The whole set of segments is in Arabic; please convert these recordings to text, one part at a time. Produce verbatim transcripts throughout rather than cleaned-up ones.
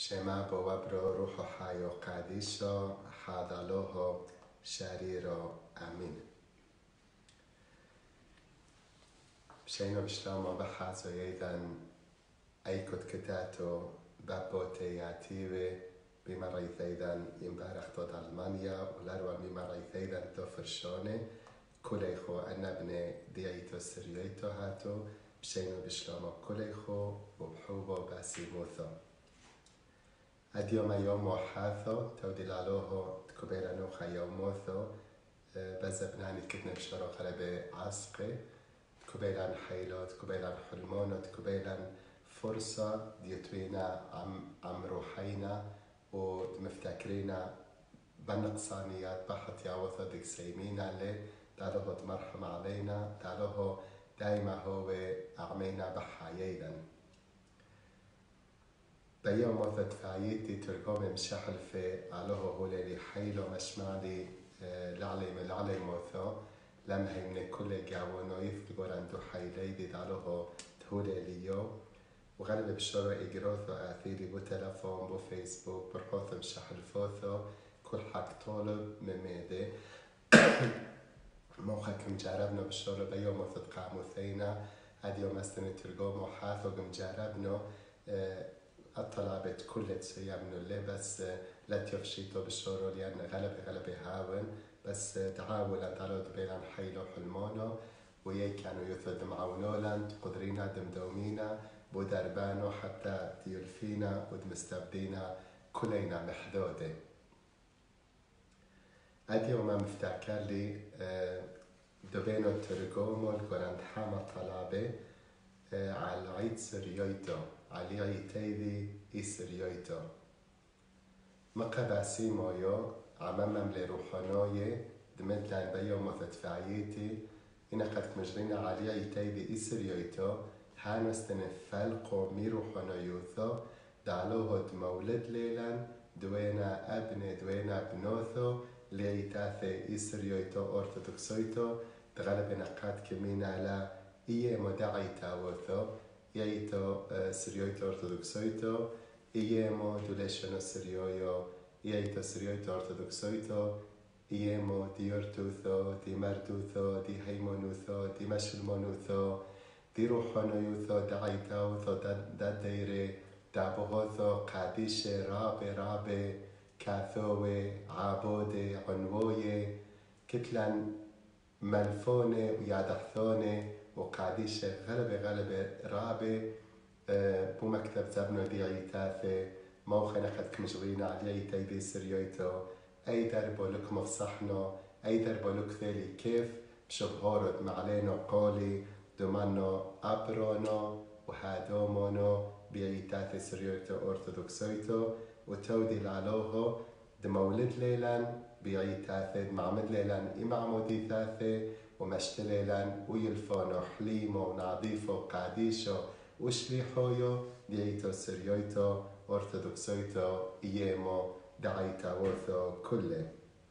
شما بوابرو روح حيو قاديشو حاضلوه شريرو امين. بشينو بشلومو بحازو يدن ايكود كتاتو بابوتياتيوي بمريث ايضا يمبارح ضد المانيا ولاروا بمريث ايضا توفرشوني كليخو انبني ديايتو سريويتو هاتو بشينو بشلومو كليخو وبحوبو باسيموثو اليوم يوم وحاثو تودي لالوهو تكبير نوخا يوموثو بزبناني كتنا بشترو خلبي عسقي تكبيران حيلو تكبيران حلمونو تكبيران فرصة ديتوينا عم, عم روحينا ومفتكرينا بنقصانيات بحث يعوثو ديك سيمينا اللي دالوهو تمرحم علينا دالوهو دايما هو أعمينا بحايدا بيوم وثت فايتي ترقوم مشاحل في علوه هو اللي حيلو مشمالي لعلي من لعلي موثو لم هيمن كل جاونو يثقور عنده حيلي دي علوه تهولي ليو وغالب بشرو إجروثو آثيري بو تلفون بو فيسبوك برحوث مشاحل فوثو كل حق طالب مميدي موخك مجربنا بشرو بيوم وثت قاموثينا هاد يوم استني ترقوم وحاثو مجربنا الطلبات كل تسيا من اللي بس لا تفشيتو بالشورو لأن غلب غلب هاون بس تعاولا تعالوا بين حيلو حلمونو وياي كانوا يثد معونولا قدرينا دمدومينا بودربانو حتى تيلفينا ودمستبدينا كلنا محدودة. أدي وما مفتكر لي دبينو ترقومو القرآن حامة طلبة على عيد سريويتو علي عيتيدي إسريويتو مقباسي مويو عمامم لروحانوية دمدلان بيو متدفعيتي إنا قد مجرين علي عيتيدي إسريويتو هانستن فالقو مي روحانويوثو دعلوه دمولد ليلان دوينا أبن دوينا بنوثو لعيتاثي إسريويتو أرثوذكسويتو تغلبنا قد كمينا لا إيه مدعي تاوثو يايتو سريويتو أرثوذكسويتو إيامو دوليشنو سريويو يايتو سريويتو أرثوذكسويتو إيامو ديورتوثو دي مردوثو دي هيمونوثو دي مشلمونوثو دي روحانويوثو دعيتاوثو دا دايري دعبوهوثو قاديشة رابي رابي كاثوي عابودي عنووي كتلان ملفوني ويادحثوني وقاديشة غلبة غلبة رابة أه بو مكتب زبنو دي عيتاثي موخنا خد كمجغينا علي تيدي سريويتو أي دربو لك مفصحنو أي دربو لك ثالي كيف بشبهورد معلينو قولي دومانو أبرونو وهادومونو بعيتاثي سريويتو أرثوذكسويتو وتودي لعلوهو دمولد ليلان بعيتاثي معمد ليلان إمعمودي ثاثي ومشتليلان ويلفونو حليمو ونعضيفو قاديشو وشليحويو دييتو سريويتو أرثوذكسويتو إيامو دعيتا وثو كله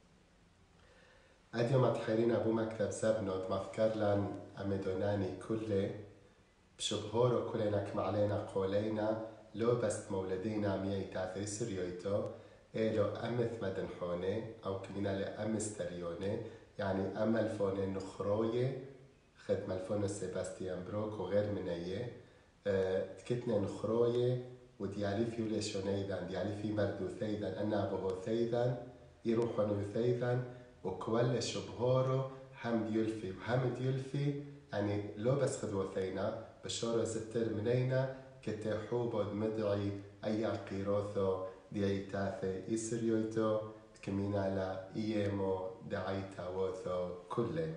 أديو متحيرين أبو مكتب سبنود مذكرلان أمدوناني كله بشبهورو كلنا كمعلينا قولينا لو بست مولدينا ميايتاثي سريويتو إيلو أمث مدنحوني أو كمينا لأمستريوني يعني أما الفون نخروية خد ملفون سيباستيان بروك وغير منيه أه تكتنا نخروية وديالي فيولي شونيدان ديالي في مردو ثيدان أنا أبوه ثيدان يروحون ثيدان وكوال شبهورو هم ديولفي وهم ديولفي يعني لو بس خدو ثينا بشورو زتر منينا كتحوبو دمدعي أي قيروثو ديايتاثي إسريويتو كمينا لا إيامو دعيتا وثو كله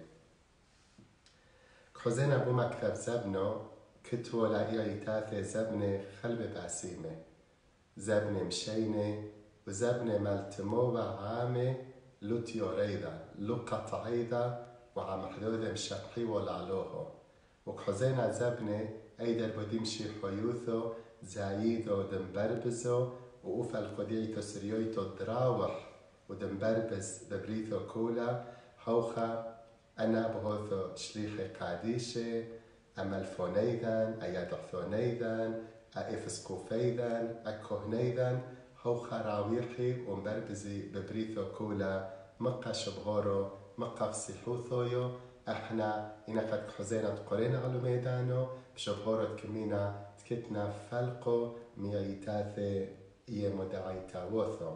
كحوزين أبو مكتب زبنو كتو لا إيتاثي زبني خلب باسيمة زبني مشينة وزبني ملتمو عامة لوتيو ريدا لقط عيدا وعم حدود مشقي والعلوهو وكحوزين زبني أيدر بديمشي حيوثو زايدو دمبربزو وأوفى القديتو سريويتو دراوح ودمبربز دبريثو كولا حوخا أنا بهوثو شليخي قاديشة أمل فونيذان أياد حثونيذان أفسقوفيذا أكهنيذا هو خراويحي ومبربزي ببريثو كولا مقا شبهورو مقا فسيحوثويو احنا إنا قد حزينا تقرينا على ميدانو بشبهورو تكمينا تكتنا فلقو ميايتاثي إيه مدعي تاوثو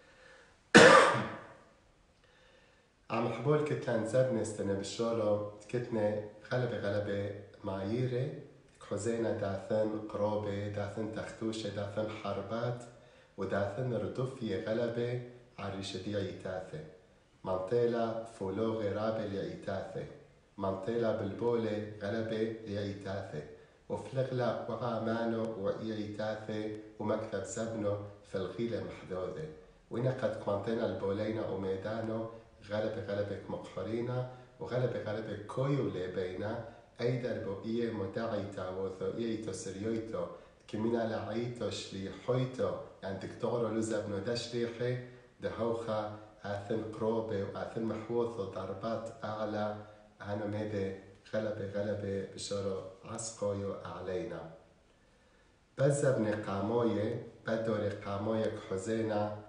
عم حبول كتلان زبني استنى بالشولو تكتنا غلبة غلبة معاييري حزينا داثن قروبة داثن تختوشة داثن حربات وداثن ردوفية غلبة عريشدية يتاثي منطيلة فولوغي رابة ليتاثي منطيلة بالبولة غلبة ليتاثي وفلغلا وعامانو وإيتاثي ومكتب زبنو في الغيلة محدودة وإنا قد كمانتينا البولينا وميدانو غلبة غلبة مقحرينا وغلبة غلبة كويو لبينا أيضا بقية مدعي تاوثو إيتو سريويتو كمينا لعيتو شليحويتو يعني دكتورو لزبنو دشريحي دهوخا آثن قروبة وآثن محوثو ضربات أعلى هانو ميدي غلبة غلبة بشورو عسقويو أعلينا بزبني قاموية بدوري قاموية كحزينا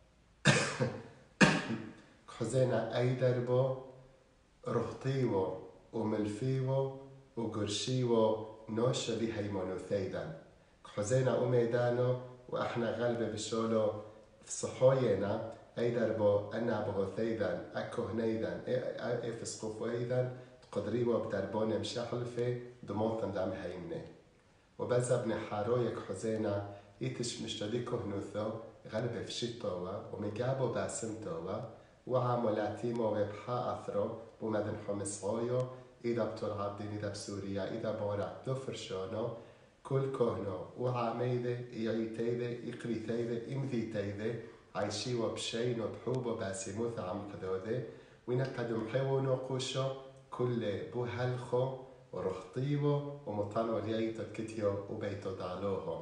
كحزينا أي دربو رهطيو وملفيو وقرشيو نوش بهي مونوثيدا كحزينا أميدانو وإحنا غلبة بشولو في صحوينا أي دربو أنا بغوثيدا أكو هنيدا أي فسقوفو أيضا قدريو بدربون مشحلفة دموطن دام هيمني وبزبني حارويك حزينا إيتش مشتديكو هنوثو غلبة في شيطوا ومجابو باسمتوا وعاملاتيمو وبحا أثرو ومدن حمصغويو إذا بطول عبدين إذا بسوريا إذا بورع دفرشونو كل كهنو وعاميدة إيتيدة إقريتيدة إمذيتيدة عايشيو بشينو بحوبو باسموث عم قدودة وينقدو محيو نوقوشو كل بوهلخو ورخطيو ومطانو ليايتو كتيو وبيتو دالوهو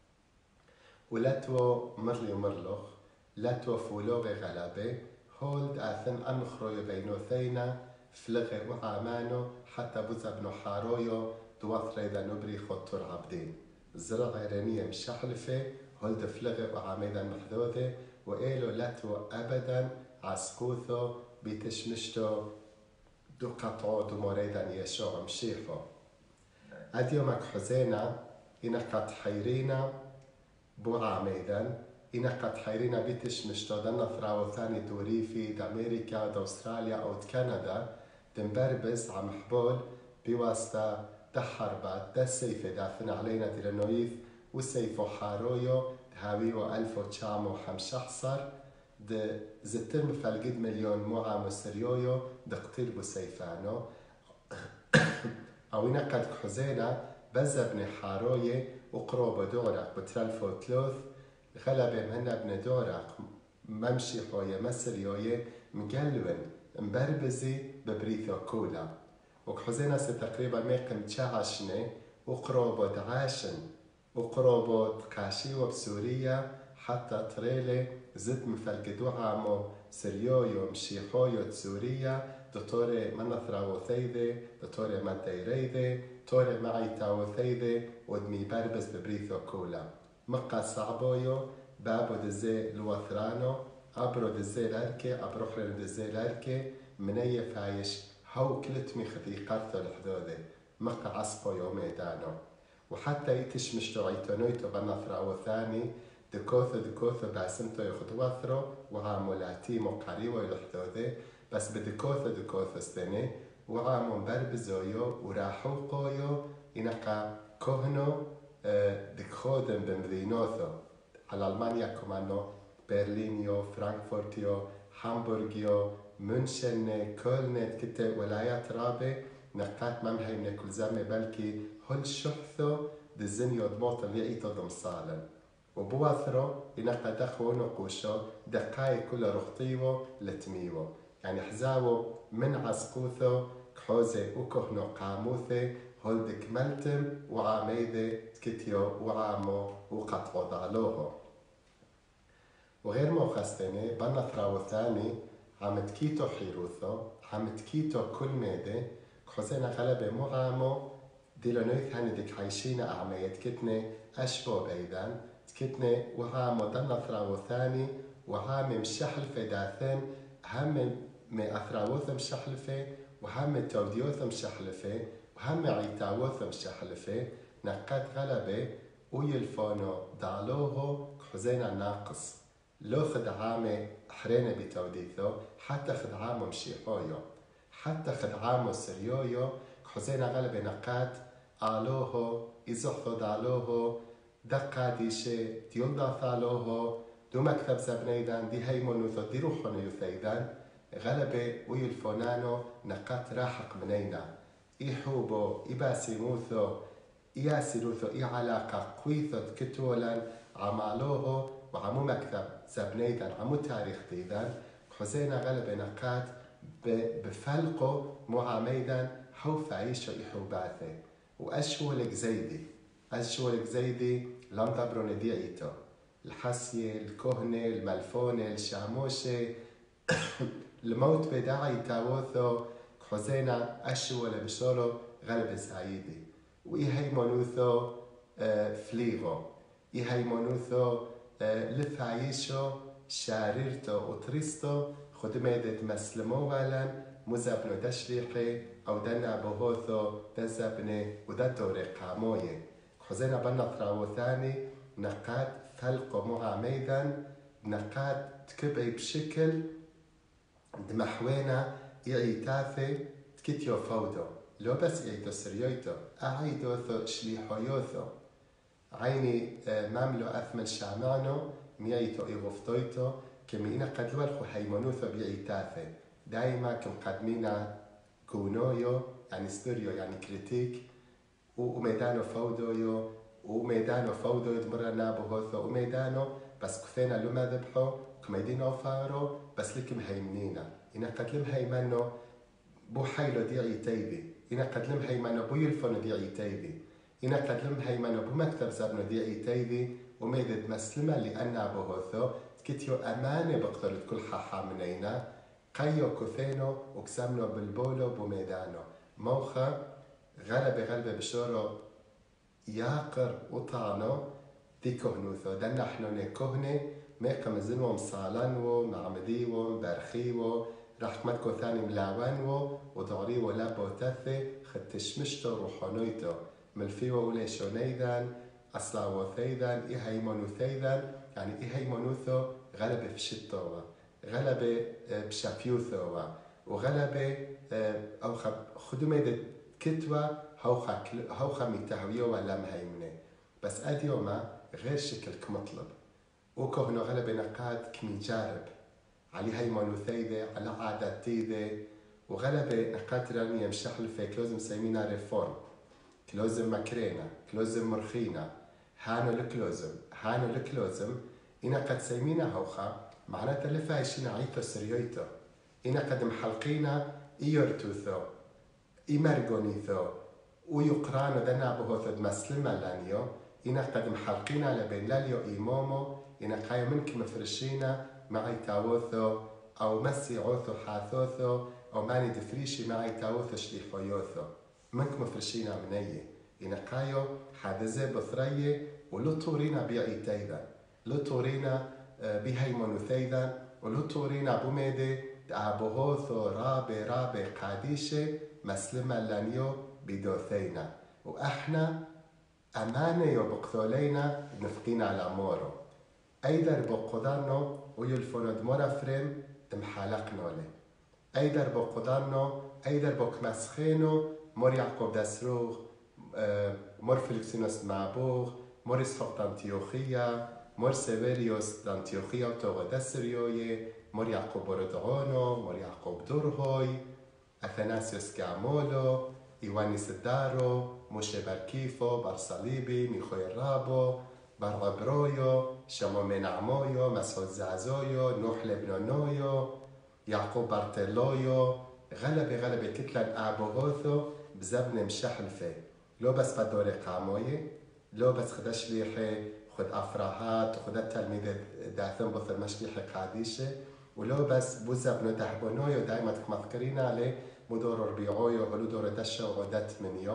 ولاتو مرلي ومرلوخ لاتو فولوغي غلابة هولد آثن أنخرويو بينوثينا فلغي وعامانو حتى بوزبنو حارويو دوثري ذا نبري خطور عبدين زرع غيرانية مشحلفة هولد فلغي وعاميدا محذوذة وإيلو لاتو أبدا عسكوثو بتشمشتو دو قطعو دو مريدا يشوع مشيحو أديومك حزينا إنا قد حيرينا بو عاميدا إنا قد حيرينا بيتش مشتودنا ثراو ثاني دوري في دا أمريكا دا أستراليا أو دا كندا دنبربز عم حبول بواسطة دا حربات دا سيفة دافن علينا دي لنويف وسيفو حارويو دهاويو ألفو تشامو حمشحصر دا زتر مفلقد مليون معامو سريويو دا قتل بو سيفانو أو إنا قد حزينا بزبني حاروية وقروبو دورق بترالفو تلوث غلبة مهنا بن دورق ممشي حوية مسريوية مقلون مبربزي ببريثو كولا وكحزينا تقريبا ميقم تشعشني وقروبو دعاشن وقروبو تقاشيو بسوريا حتى تريلي زد مفلقدو عامو سريويو مشيحويو تسوريا دطوري منثراو ثيدي دطوري مديريدي توري معي تاو ثيدي ودمي بربز ببريثو كولا مقا صعبويو بابو دزي لوثرانو أبرو دزي لاركي أبرو حرر دزي لاركي مني فايش هاو كلتمي خذي قرثو الحدودي مقا عسقويو ميدانو وحتى يتش مشتوعيتونويتو بنثراو ثاني دكوثو دكوثو باسمتو يخدوثرو وعامولاتي مقاريو الحدودي بس بدكوثو دكوثو استني وعامو بربزويو وراحو قويو إنقا كهنو دكخودن بمدينوثو على ألمانيا كمانو برلينيو فرانكفورتيو هامبورغيو منشن كولن كتة ولايات رابع نقاط ممهي كل زمي بلكي هل شحثو دزنيو دموت اللي ايتو دمصالا وبواثرو إنقا دخو نقوشو دقاي كل رخطيو لتميو يعني حزاو من عسقوثو كحوزي وكهنو قاموثي هولدك ملتم وعاميدة كتيو وعامو وقطعو ضعلوهو وغير موخستيني بنا ثراو ثاني عم تكيتو حيروثو عم تكيتو كل ميدة كحوزينا غلبة معامو ديلو نويث هاني ديك عايشين أعمية تكتني أشبو بيدان تكتني وها مدن أثراو ثاني وها مشحل في داثن هم مأثراوث مشحلفة وهم توديوث مشحلفة وهم عيتاوث مشحلفة نقات غلبة ويلفونو دالوهو حزينا ناقص لو خدعامة حرينة بتوديثو حتى خدعامو مشيحويو حتى خدعامو سريويو حزينا غلبة نقات آلوهو إزحثو دالوهو دقا ديشي ديولدا ثالوهو دو مكتب زبنيدان دي هيمونوثو دي روحونو يثيدان غلبة ويلفونانو نقات راحق منينا إيحوبو إباسيموثو إياسلوثو إي علاقة قويثو تكتولا عمالوهو وعمو مكتب زبنيدان عمو تاريخ ديدان حزينا غلبة نقات بفلقو معاميدان حوف عيشو إحوباثي وأشولك زيدي أشولك زيدي لندبرون ديعيتو الحسية الكهنة الملفونة الشاموشة الموت بداعي تاوثو حزينا أشول بشورو غلب سعيدي وإيهي منوثو آه فليغو إيهي منوثو آه لثعيشو شاريرتو وطريستو خدميدت مسلمو والا مزبنو دشريقي أو دنا بهوثو دزبني وددوري قاموي حزينا بنطراو ثاني نقاد فلقو معاميدا نقاد تكبعي بشكل دمحوينا إعيتاثي تكتيو فودو لو بس إعيتو سريويتو أعيدوثو شليحويوثو عيني مملو أثمن شامعنو ميعيتو إغفتويتو كمي إنا قد لوالخو هيمونوثو بإعيتاثي دايما كم قدمينا كونويو يعني ستوريو يعني كريتيك وميدانو فودويو وميدانو فودو يدمرنا بهوثو وميدانو بس كثينا لما ذبحو كميدينو فارو بس لكم هيمنينا إنا قدلم هيمنو بو حيلو ديعي تيبي إنا قدلم هيمنو بو يلفونو ديعي تيبي إنا قدلم هيمنو بو مكتب زبنو ديعي تيبي وميدد مسلمة لأنا بهوثو تكتيو أمانة بقدر كل حاحا منينا قيو كثينو وكسمنو بالبولو بميدانو موخا غلبة غلبة بشورو ياقر وطعنو دي كهنوثو دنا احنا نكهنة ميقا مزنو مصالنو معمديو برخيو راح مدكو ثاني ملاوانو ودعريو لابو تثي ختشمشتو روحانويتو ملفيو ولي شونيدان أصلاو ثيدان إيهيمونو ثيدان يعني إيهيمونوثو غلبة في شتوه غلبة بشافيوثو وغلبة أو خدمة كتوة هوخا هوخا متهويو ولا مهيمنة بس أديوما غير شكل كمطلب وكهنو غلبة نقاد كميجارب علي هيمونو ثيدة على عادات تيدة وغلبة نقاد رانية مشحل في كلوزم سيمينا ريفورم كلوزم مكرينا كلوزم مرخينا هانو الكلوزم هانو الكلوزم إنا قد سيمينا هوخا معناتها اللي فايشين عيثو سريويتو إنا قد محلقينا إيورتوثو إمرغونيثو ويقرانو دنا بهوثو دمسلمة لانيو إنا قد محلقينا لبين لاليو إيمومو إنا قايو منك مفرشينا معي تاوثو أو مسي عوثو حاثوثو أو ماني دفريشي معي تاوثو شليحويوثو منك مفرشينا منيه إنا قايو حادزة بثرية ولو طورينا بيعي تايدا لو طورينا بهيمونو ثيدا ولو طورينا بوميدي دعبوهوثو رابي رابي قاديشة مسلمة لانيو بدوثينا وإحنا أمانة يبقثولينا نفقين على مورو أيدر بقدانو ويلفونو دمورا فريم تمحالقنو لي أيدر بقدانو أيدر بقمسخينو مور يعقوب دسروغ مور فيلكسينوس معبوغ مور إسحاق دانتيوخيا مور سيفيريوس دانتيوخيا وتوغو دسريوي مور يعقوب بردعونو مور يعقوب دورهوي أثناسيوس كامولو إيوانيس الدارو موشي بركيفو برصليبي ميخوي رابو برعبرويو شمومين عمويو مسعود زعزويو نوح لبنانويو يعقوب بارتلويو غلبة غلبة كتلان أعبوغوثو بزبن مشحل في لو بس بدوري قاموي لو بس خدش ليحي خد أفراهات وخد التلميذ داثم بثر مشليحي قاديشة ولو بس بوزبنو دحبونويو دايما تكمذكرين عليه مدور ربيعويو ولو دور دشة وغدت منيو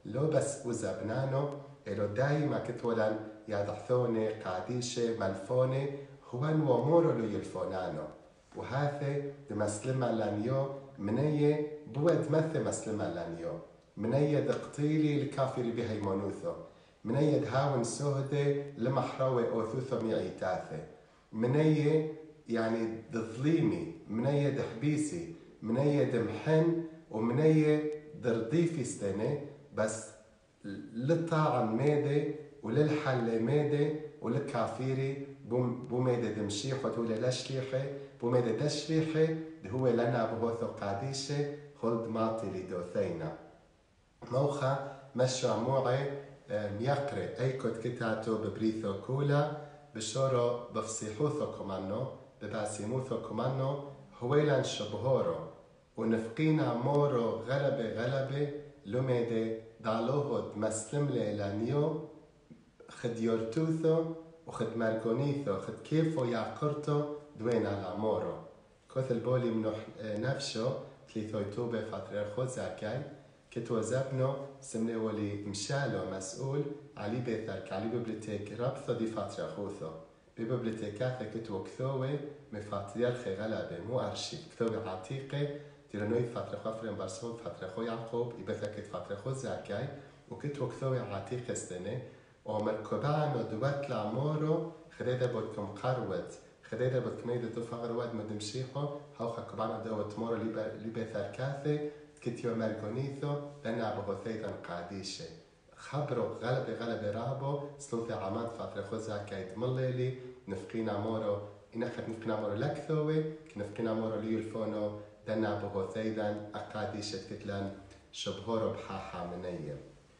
لو بس وزبنانو إلو دايما كتولن يادحثوني قاديشة ملفوني هوان ومورو لو يلفونانو وهذا دمسلمة لانيو منية بود مثل مسلمة لانيو منية دقتيلي الكافر بهي منوثو منية دهاون سهدة لمحراوي أوثوثو ميعيتاثي منية يعني دظليمي منية دحبيسي منية دمحن ومنية درديفي ستنة بس للطاعن ميدة وللحل ميدة وللكافيري بو ميدة دمشيح وتولي لشليحي بو ميدة دشليحي هو لنا بهوثو قاديشة خلد ماطي لدوثينا موخا مشروع موعي يقرأ أي كود كتاتو ببريثو كولا بشورو بفصيحوثو كمانو بباسيموثو كمانو هويلان شبهورو ونفقينا مورو غلبة غلبة لميدة دالوهو دمسلم ليلانيو خد يورتوثو وخد مرقونيثو خد كيفو يعقرتو دوين على مورو كوث البولي منو نفسو تليثو يتوبة فترة خوزاكاي كتو زبنو سمني ولي مشالو مسؤول علي بيثرك علي ببليتيك رابثو دي فترة خوثو ببليتيكاثة كتو كثوة مفاتريال خي غلبة مو أرشيف كثوة عتيقة تيرانوي فترة خافرين برسول فترة خو يعقوب يبثكت فترة خو زاكاي وكتو كثوة عتيقة سنة ومركبان ودوات لعمورو خديدا بودكم قروت خديدا بودكم ايدا دفع رواد مدمشيحو هاوخا كبانا دوات مورو لبثركاثة كتيو مرقونيثو لنا بغوثيدا قاديشة خبرو غلبة غلبة رابو سلوثة عماد فترة خوزا كايد مليلي نفقينا مورو إنا خد نفقينا مورو لكثوي كنفقينا مورو ليولفونو لنا بغوثيدا أقاديشة كتلان شبهورو بحاحة منية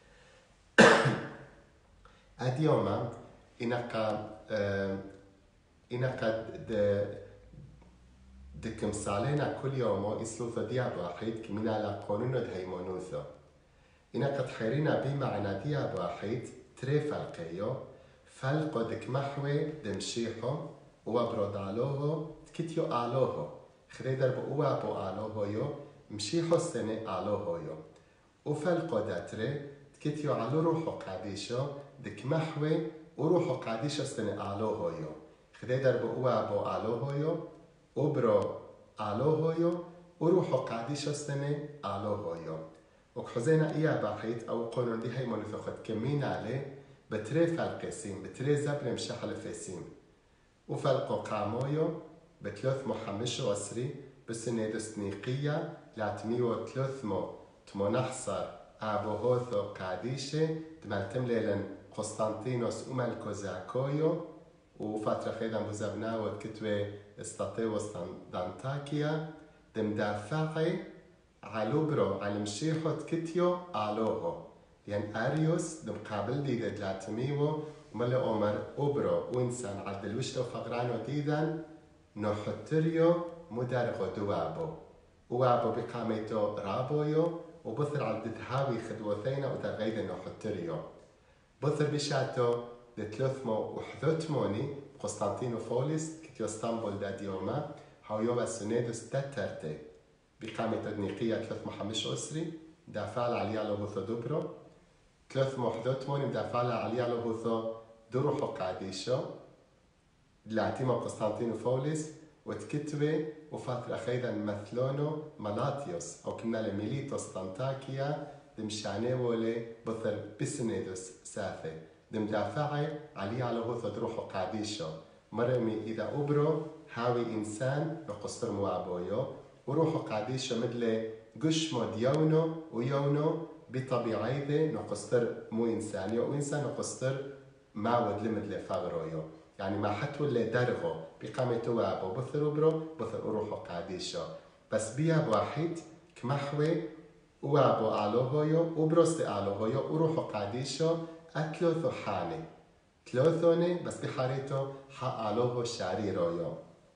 أديوما إناقا إناقا دكم صالينا كل يوم يسلوثو دياب واحد كمين على قانون دهيمونوثو إنا قد حيرينا بمعنى دياب واحد تري فلقيو فلقو دك محوي دمشيحو وابرود علوهو تكتيو علوهو خريدر بقوا بو علوهو يو مشيحو سنة علوهو يو وفلقو داتري تكتيو علو روحو قاديشو دك محوي وروحو قاديشو سنة علوهو يو خريدر بقوا بو علوهو يو وبرو علوهو وروحو قاديشو سنة علوهو وكحزينا إياه باحيت أو قانون دي هاي منفخد كمين عليه بتري فالقسيم بتري زبن مشحل فيسيم وفالقو قامويو بثلاث محمش وسري بسنة دسنيقية لاتميو ثلاثمو تمونحصر أبوهوثو قاديشة دمالتم ليلن قسطنطينوس وملكو زاكويو وفترة خيدا بوزبناو كتوي استطيوس دانتاكيا دمدافعي علوبرو على مشيحو تكتيو علوهو يعني أريوس دمقابل ديدا دلاتميو وملا أمر أوبرو وإنسان عدل وشتو فقرانو ديدان نوحتريو مدارغو دوابو وابو بقاميتو رابويو وبثر عدد هاوي خدوثينا ودرغيدا نوحتريو بثر بشاتو دتلوثمو وحذوتموني قسطنطينوفوليس كتيو اسطنبول دا ديوما هاو يوبا سنيدوس تترتي بقامة تدنيقية ثلاث محمش أسري دافع عليها لهوثو دوبرو ثلاث محذوتمون دافع عليها لهوثو دروحو قاديشو دلاتيما قسطنطينوفوليس وتكتبي وفترة خيدا مثلونو مالاتيوس أو كنا لميليتوس طنطاكيا دمشانيولي بثر بسنيدوس ساثي دم دافعي عليها لهوثو دروحو قاديشو مرمي إذا أبرو هاوي إنسان نقصر موابويو وروحو قاديشو مدلي قشمو ديونو ويونو بطبيعي ذي نقصر مو إنساني وإنسان نقصر ماود لمدلي فاغرويو يعني ما حتو اللي درغو بقامة وابو بثر برو بثر روحو قاديشو بس بيا واحد كمحوي وابو آلوهويو وبروست آلوهويو وروحو قاديشو أتلوثو حاني تلوثوني بس بحاريتو حا آلوهو شاريرويو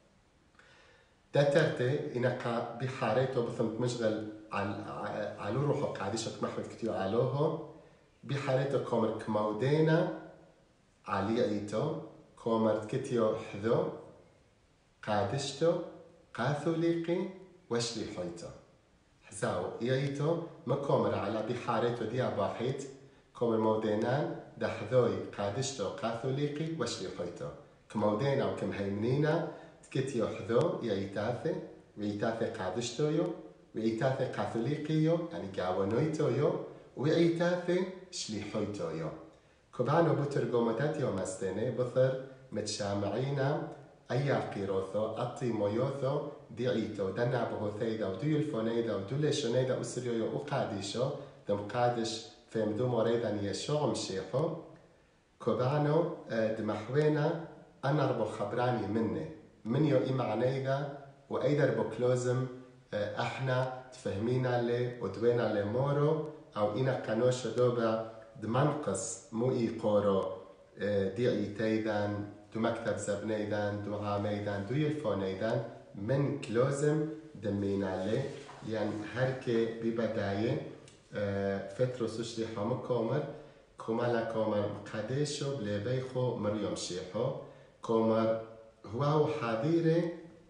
دترتي إنك بحاريتو بثمت مشغل على روحو قاديشو كمحوي كتيو آلوهو بحاريتو كومر كمودينا علي عيتو كومر كتيو حذو قادشتو قاثوليقي وشلي حيتو حزاو إيتو مكومر على بحارتو دي أباحيت كومر مودينان دحذوي قادشتو كاثوليقي وشليحيتو كمودينا وكمهيمنينا تكتيو حذو يأيتاثي ويأيتاثي قادشتو يو ويأيتاثي كاثوليقيو يعني قاونويتو يو ويأيتاثي شليحيتو يو كوبانو بوترغومتاتيو مستيني بثر متشامعينا أيا قيروثو أطي مويوثو ديعيتو دنا بهوثيدا وديو الفونيدا ودولي شونيدا أسريو وقاديشو دم قادش فهم دو مريدا يشوع مشيحو كوبانو دمحوينا أنا ربو خبراني مني من يو إما عنيدا وأيدر بوكلوزم احنا تفهمينا لي ودوينا لي مورو أو إنا قانوش دوبا دمنقص مو إي قورو ديعي تيدان دو مكتب زبنيدان دو عاميدان دو يلفونيدان من كلوزم دمينا لي يعني هركي ببداية فترو سوشلي حوم كومر كومالا كومر قديشو بليبيخو مريم شيحو كومر هو حاضيري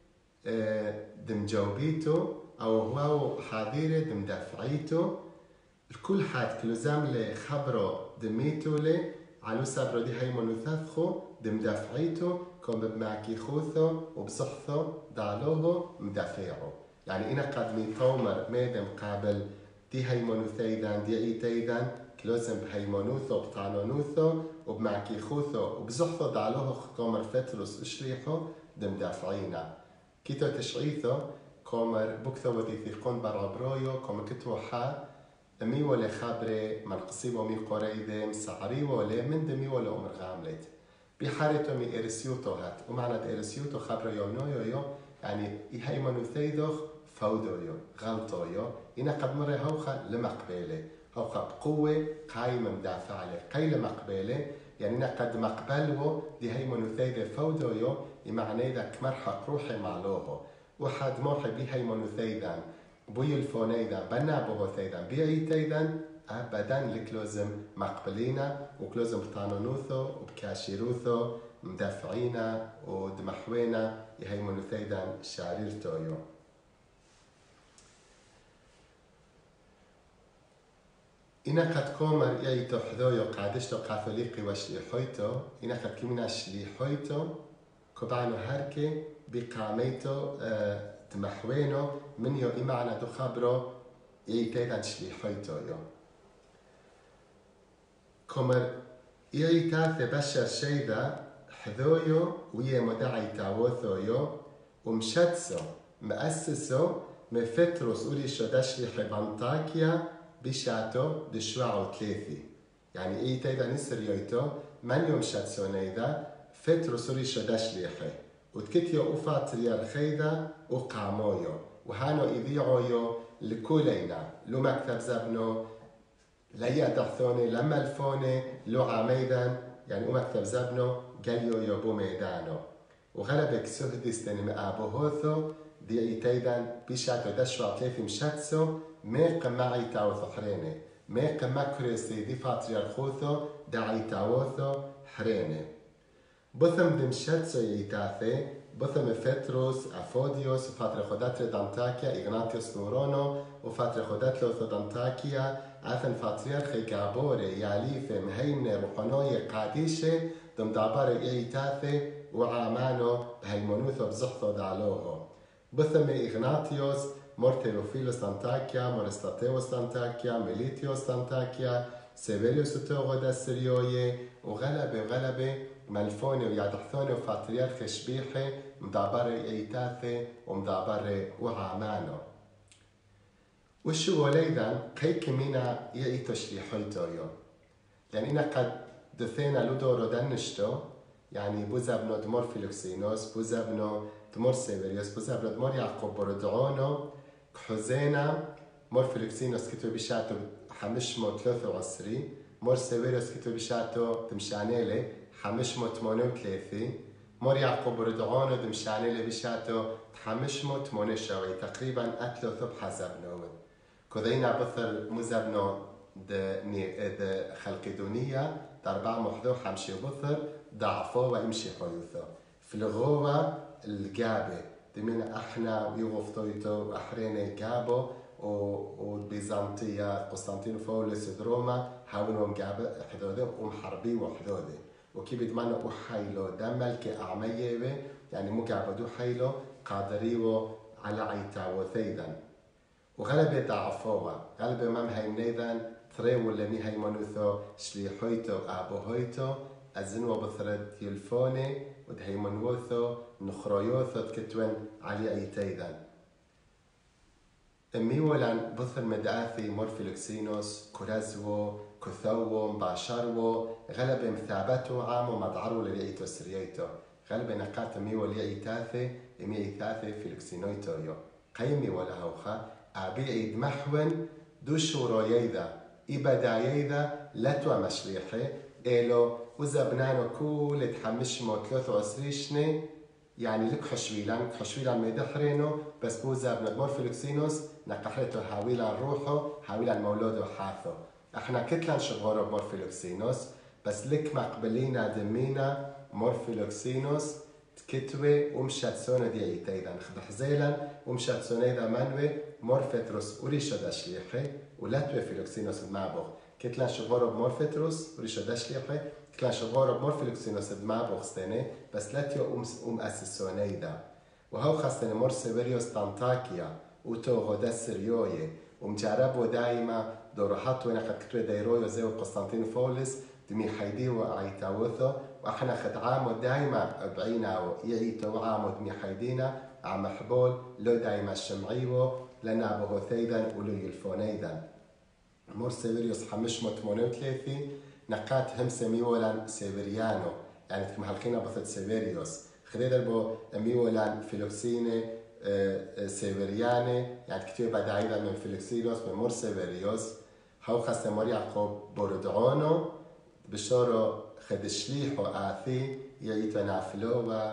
دم جوبيتو أو هو حاضيري دم دفعيتو الكل حاد كلوزام لي خبرو دميتو لي على سبرو دي هاي منوثاثخو دم دفعيتو كوم بمعكي خوثو وبصحثو دالوهو مدافعو يعني إنا قد ميطومر ميدم قابل دي هيمونوثيدان دي ايتيدان كلوزم بهيمونوثو بطانونوثو وبمعكي خوثو وبزحثو دالوهو كومر فتروس اشريحو دم دافعينا كيتو تشعيثو كومر بكثو ودي ثيقون برابرويو كومر كتو حا مي ولا خابري منقصيبو مي قريدة مسعري ولا من دمي ولا أمر غاملت بحارتو مي إرسيوتو هات ومعنى إرسيوتو خابرو يونويو يو يعني إيهاي منوثيدوخ فودويو غلطويو إنا قد مرة هوخا لمقبلة هوخا بقوة قايمة مدافع عليه قاي لمقبلة يعني إنا قد مقبلو دي هاي منوثيدة فودويو يمعني ذا كمرحق روحي معلوهو وحد موحي بي هاي منوثيدان بوي الفونيدا بنا بوهوثيدا بيعيتيدا أبدا لكلوزم مقبلينا وكلوزم بطانونوثو وبكاشيروثو مدافعينا ودمحوينا يهي منوثيدا شعريرتو يو إنا قد كومر يأيتو حذويو قادشتو كاثوليقي وشليحويتو إنا قد كمينا شليحويتو كوبانو هاركي بقاميتو آه تمحوينو من يو إمعنا دو خبرو إيتيدان شليحويتو يو كومر إيتاثي بشر شيدا حذويو ويا مدعي تاوثو يو ومشتسو مؤسسو مفتروس أولي شدشلي حبانتاكيا بشاتو دشواعو ثلاثي يعني إيتيدان إسريويتو من يوم شتسو نيدا فتروس أولي شدشلي حي وتكتيو أوفاتريال خيدا وقامويو وهانو إذيعويو لكولينا لو مكتب زبنو ليا دحثوني لما الفوني لو عميدان يعني او مكتب زبنو قاليو يوبو ميدانو وغلبك سهدستني مآبوهوثو دي ايتيدان بيشاتو دشو عطليفي مشاتسو ميق معي تاو ثحريني ميق مكرسي دي فاتريال خوثو داعي تاوثو حريني بثم دمشاتسو يتاثي بثم فتروس أفوديوس وفاتر خدات دانتاكيا إغناطيوس نورونو وفاتر خدات لوثو دانتاكيا أثن فاتريارخي كابوري ياليفي مهيمني روحانوي قاديشي دم داباري إيتاثي وعامانو بهيمونوثو بزحثو دالوهو بثم إغناطيوس مورتيلوفيلوس دانتاكيا مورستاتيوس دانتاكيا ميليتيوس دانتاكيا سيفيريوس توغودا سريوي وغلبة وغلبة ملفوني ويادحثوني وفاتريارخي شبيحي مدابري إيتاثي ومدابري وعامانو وشو وليدا قيك مينا يأيتو شليحويتو يو لأننا قد دثينا لودورو دنشتو يعني بوزابنو دمور فيلوكسينوس بوزابنو دمور سيفيريوس بوزابنو دمور يعقوب بردعونو كحوزينا مور فيلوكسينوس كتو بشاتو حمشمو ثلاثة وعشرين مور سيفيريوس كتو بشاتو تمشانيلي حمشمو ثمانية وثلاثين مور يعقوب بردعونو دمشانيلي بشاتو حمشمو ثمانية شوي تقريبا أثلاثة بحسبنو كذينا بثر مزبنو د خلقدونية داربع محذو حمشي بثر ضعفو وامشي حيوثو في الغوة الجابة دمين احنا ويغفطويتو واحريني جابو وبيزنطية قسطنطينوبوليس روما حاولوا مجاب حدوده ومحربي وحدوده وكيف يدمنوا وحيلو دمل كأعمية يعني مجابدو حيلو قادريو على عيتا وثيدا وغلبة ضعفوا غلبة مم هيمنيدا تريو لمي هيمنوثو شليحويتو أبوهويتو أزنوا بثرد يلفوني ودهيمنوثو نخرويوثو تكتون علي عيتيدا ميولان بثر مدعاثي مورفيلوكسينوس كورازوو كثوو مباشرو غلبة مثابتو عامو مدعرو لليئيتو سرييتو غلبة نقاط ميول يئيتاثي ميئيتاثي فيلوكسينويتو يو قيمي ولا هوخا أبيعيد محون دوشو رويدا إبدايدا لتوا مشليحي إلو وزبنانو كول تحمشمو ثلاثة وعشرين يعني لك حشويلان حشويلان ميدحرينو بس بو زبنو مورفيلوكسينوس نقحرتو هاويلان روحو هاويلان مولودو حاثو احنا كتلان شغورو بمورفيلوكسينوس بس لك مقبلينا دمينا مورفيلوكسينوس تكتوي ومشات سونا دي ايتايدا نخدح زيلان ومشات سونيدا منوي مورفيتروس وريشو داشليحي ولاتوي فيلوكسينوس المعبوغ كتلان شغورو بمورفيتروس وريشو داشليحي كتلان شغورو بمورفيلوكسينوس المعبوغ ستيني بس لاتيو أم أسسونيدا وهو خاصة مور سيفيريوس تانتاكيا وتوغو دا سريوي ومجربو دايما دورحاتو انا قد كتوي دايرويو زيو قسطنطينوبوليس دمي حيديو عيتاوثو واحنا خد عامو دايما بعينا يعيتو عامو دمي حيدينا عم حبول لو دايما الشمعيو لنا بوغو ثيدا ولو يلفونيدا مور سيفيريوس حمشمو ثمانية وثلاثين نقات هم سميولان سيفيريانو يعني كم حلقينا بثت سيفيريوس خلينا بو ميولان فيلوكسيني سيفيرياني يعني كتير بدايدا من فيلوكسينوس من مور سيفيريوس هاو خاصة مور يعقوب بوردعونو بشورو خد شليحو آثي يعيتو نافلوبا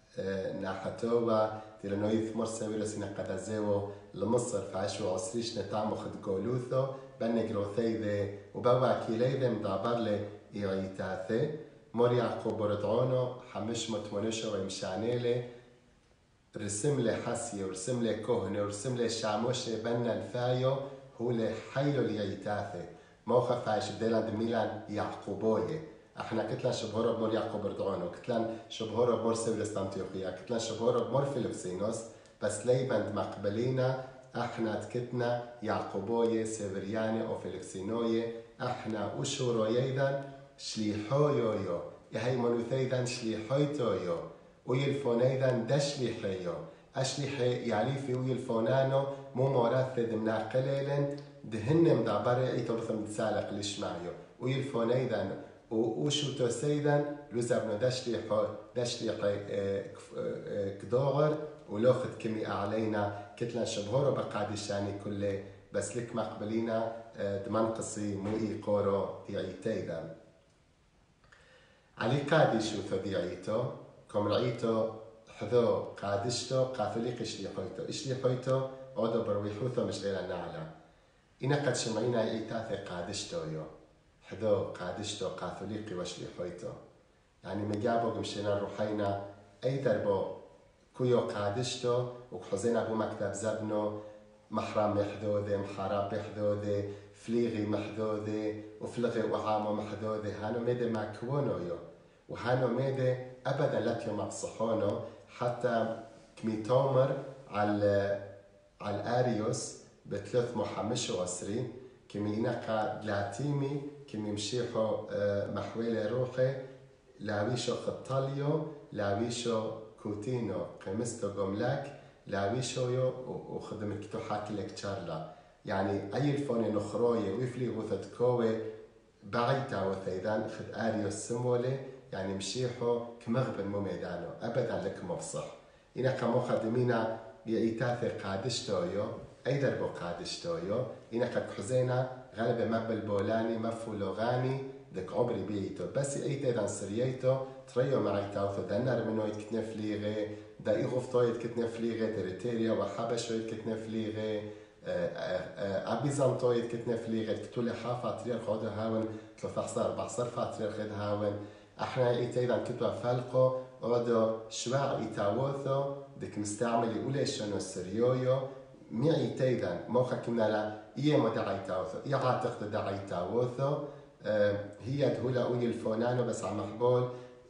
ناحتوبا تيرانويث مور سيفيريوس نقدازيو لمصر فعشو عصريش نتعمو خد قولوثو بنقروثيذي وبوا كيليذي مدابرلي يعيتاثي مور يعقوب بوردعونو حمش متونشو ويمشانيلي رسم لي حسي ورسم لي كهني ورسم لي شاموشي بنا الفايو هو لي حيلو ليعيتاثي موخا فايش ديلاند ميلان يعقوبوي احنا كتلان شبهورو بمور يعقوب بوردعونو كتلان شبهورو بمور سيفيريوس تانتيوخيا كتلان شبهورو بمور فيلوكسينوس بس ليبند مقبلينا احنا تكتنا يعقوبوي سيفرياني او فيلوكسينوي احنا وشورويدا شليحويو يو يهي منوثيدا شليحويتو يو ويلفونيدا دشليحيو اشليحي يعليفي ويلفونانو مو موراث دمنا قليلا دهن مدعبري ايتو بثم تسالق لشمعيو ويلفونيدا وشوتو سيدا لزبنو دشليحو دشليحي كدوغر ولوخد كمي أعلينا كتلا شبهورو بقعد الشاني كله بس لك مقبلينا دمنقصي مو إيقورو ديعيتيدا علي قادشو ثو ديعيتو كم رعيتو حذو قادشتو قاثوليق إشلي حويتو إشلي حويتو عودو برويحوثو مش غير النعلة إنا قد شمعينا إيتاثي قادشتو يو حذو قادشتو قاثوليقي وشلي حويتو يعني مجابو قمشينا روحينا أي دربو كويو قادشتو وحزين أبو مكتب زبنو محرم محدودة محراب محدودة فليغي محدودة وفلغي وعامو محدودة هانو ميدي ماكوونو يو وهانو ميدي أبدا لاتيو مقصحونو حتى كمي تومر على على الآريوس بثلاث محمش وعشرين كمي إنقا دلاتيمي كمي مشيحو محويلي روحي لاويشو خطاليو لاويشو كوتينو قمستو قملاك لاويشويو وخدم كتو حاكي لك تشارلا يعني أي الفوني نخروي ويفلي غوثت كوي بعيتا وثيدان خد آريو السمولي يعني مشيحو كمغبن مو ميدانو أبدا لك مفصح إنا كمو خدمينا بإيتاثي قادشتويو أي دربو قادشتويو إنا قد حزينا غالبا مقبل بولاني مفولوغاني دك عبري بيتو بس إيتاثان سرييتو تريو معي تاوثو دنر منو يتكتنف ليغي دا إيغوفتو يتكتنف ليغي تريتيريا وحبشو يتكتنف ليغي أبيزانتو يتكتنف ليغي تكتولي حافة ترير خودو هاون ثلاثة عشر أربعة عشر فاترير خد هاون احنا إيتايدان كتوا فالقو عودو شواع إيتاوثو دك مستعملي أولي شنو سريويو معي تيدان موخا كمنا لا إيه ما دعيتاوثو إيه عاتقت دعيتاوثو هي دهولا أوي الفونانو بس عم محبول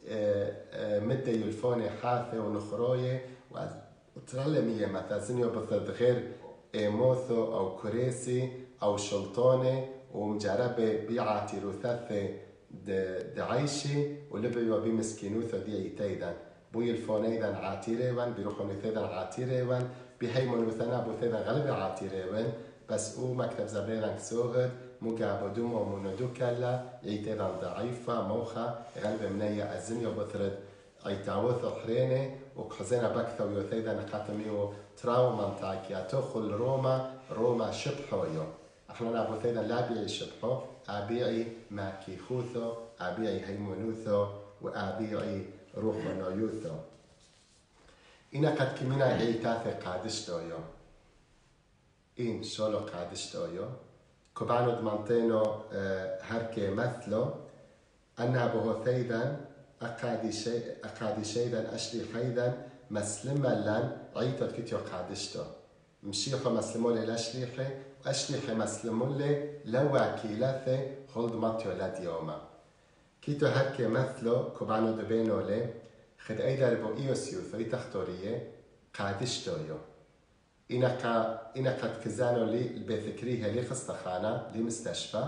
مدة يلفوني حاثة ونخروية وترلمية مثلا سنيو بثد غير موثو أو كريسي أو شلطوني ومجربة بيعاتي رثاثة دعيشي ولبيو بمسكينوثو دي تيدان بوي الفونيدان عاتيريوان بيروحوا نثيدان عاتيريوان بهيمون وثنا بوثيدان غالبا عاتيريوان بس او مكتب زبريران كسوهد مقابو دومو ومنودو كلا يتيدان ضعيفة موخا غالبا منيا الزنيو بثرد عيتاوثو حريني وكحزينا بكثو يوثيدان قاتميو تراوما تاكيا تخل روما روما شبحويو احنا نابو ثيدان لابيعي شبحو ابيعي ماكي خوثو ابيعي هيمونوثو وابيعي روح ونويوثو إنا قد كمينا عيتاثي قادشتويو إن شولو قادشتويو كوبانو دمانتينو اه هركي مثلو أنها بهو ثيدا أقادي شيدا أشلي حيدا مسلما لن عيتو كتيو قادشتو مشيخو مسلمو لي لاشليحي وأشليحي مسلمو لي لوا كيلاثي خلد ماتيو لديوما كيتو هركي مثلو كوبانو دبينو لي خد أيضا ربو إيوسيوثو إتختوريه قادشتويو إنا قا إنا قد كزانو لي البيثكريها لي خستخانة لي مستشفى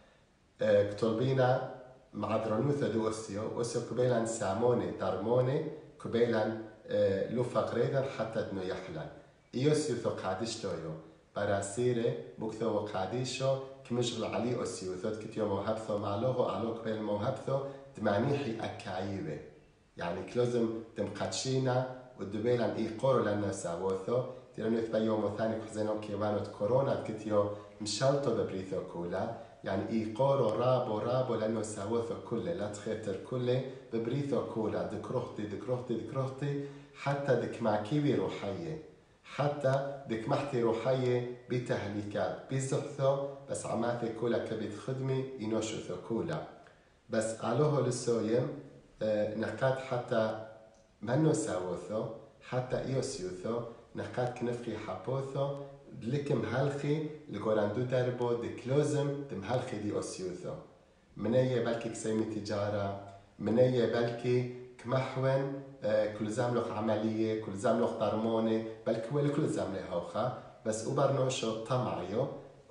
اه كتولبينا مع درونوثو دو أوسيو أوسيو كبيلان ساموني ترموني كبيلان اه لو فقريدا حتى دنو يحلان إيوسيوثو قادشتويو براسيري بوكثو قاديشو كمشغل علي أوسيوثو كتيو موهبثو معلوهو علو كبيل موهبثو دمانيحي أكايوه يعني كلوزم تمقاتشينا ودبيلان إي قورو لنا ساوثو تيرانو يثبا يومو ثاني كحزينو كيوانو كورونا كتيو مشالتو ببريثو كولا يعني إي قورو رابو رابو لأنو ساوثو كله لا تخيتر كله ببريثو كولا دكروختي دكروختي دكروختي حتى دك معكيوي روحية حتى دك محتي روحية بتهليكات بيزحثو بس عماتي كولا كبيت خدمي ينوشوثو كولا بس علوهو للسويم نقاد حتى منو ساوثو حتى إيوسيوثو نقاد كنفقي حابوثو لكم هالخي لقولاندو دربو دي كلوزم دم هالخي دي أوسيوثو منية بالكي كسيمي تجارة منية بالكي كمحون كل زاملوخ عملية كل زاملوخ درموني بالكي ولي كل زاملي هوخا بس أوبرنوشو طمعيو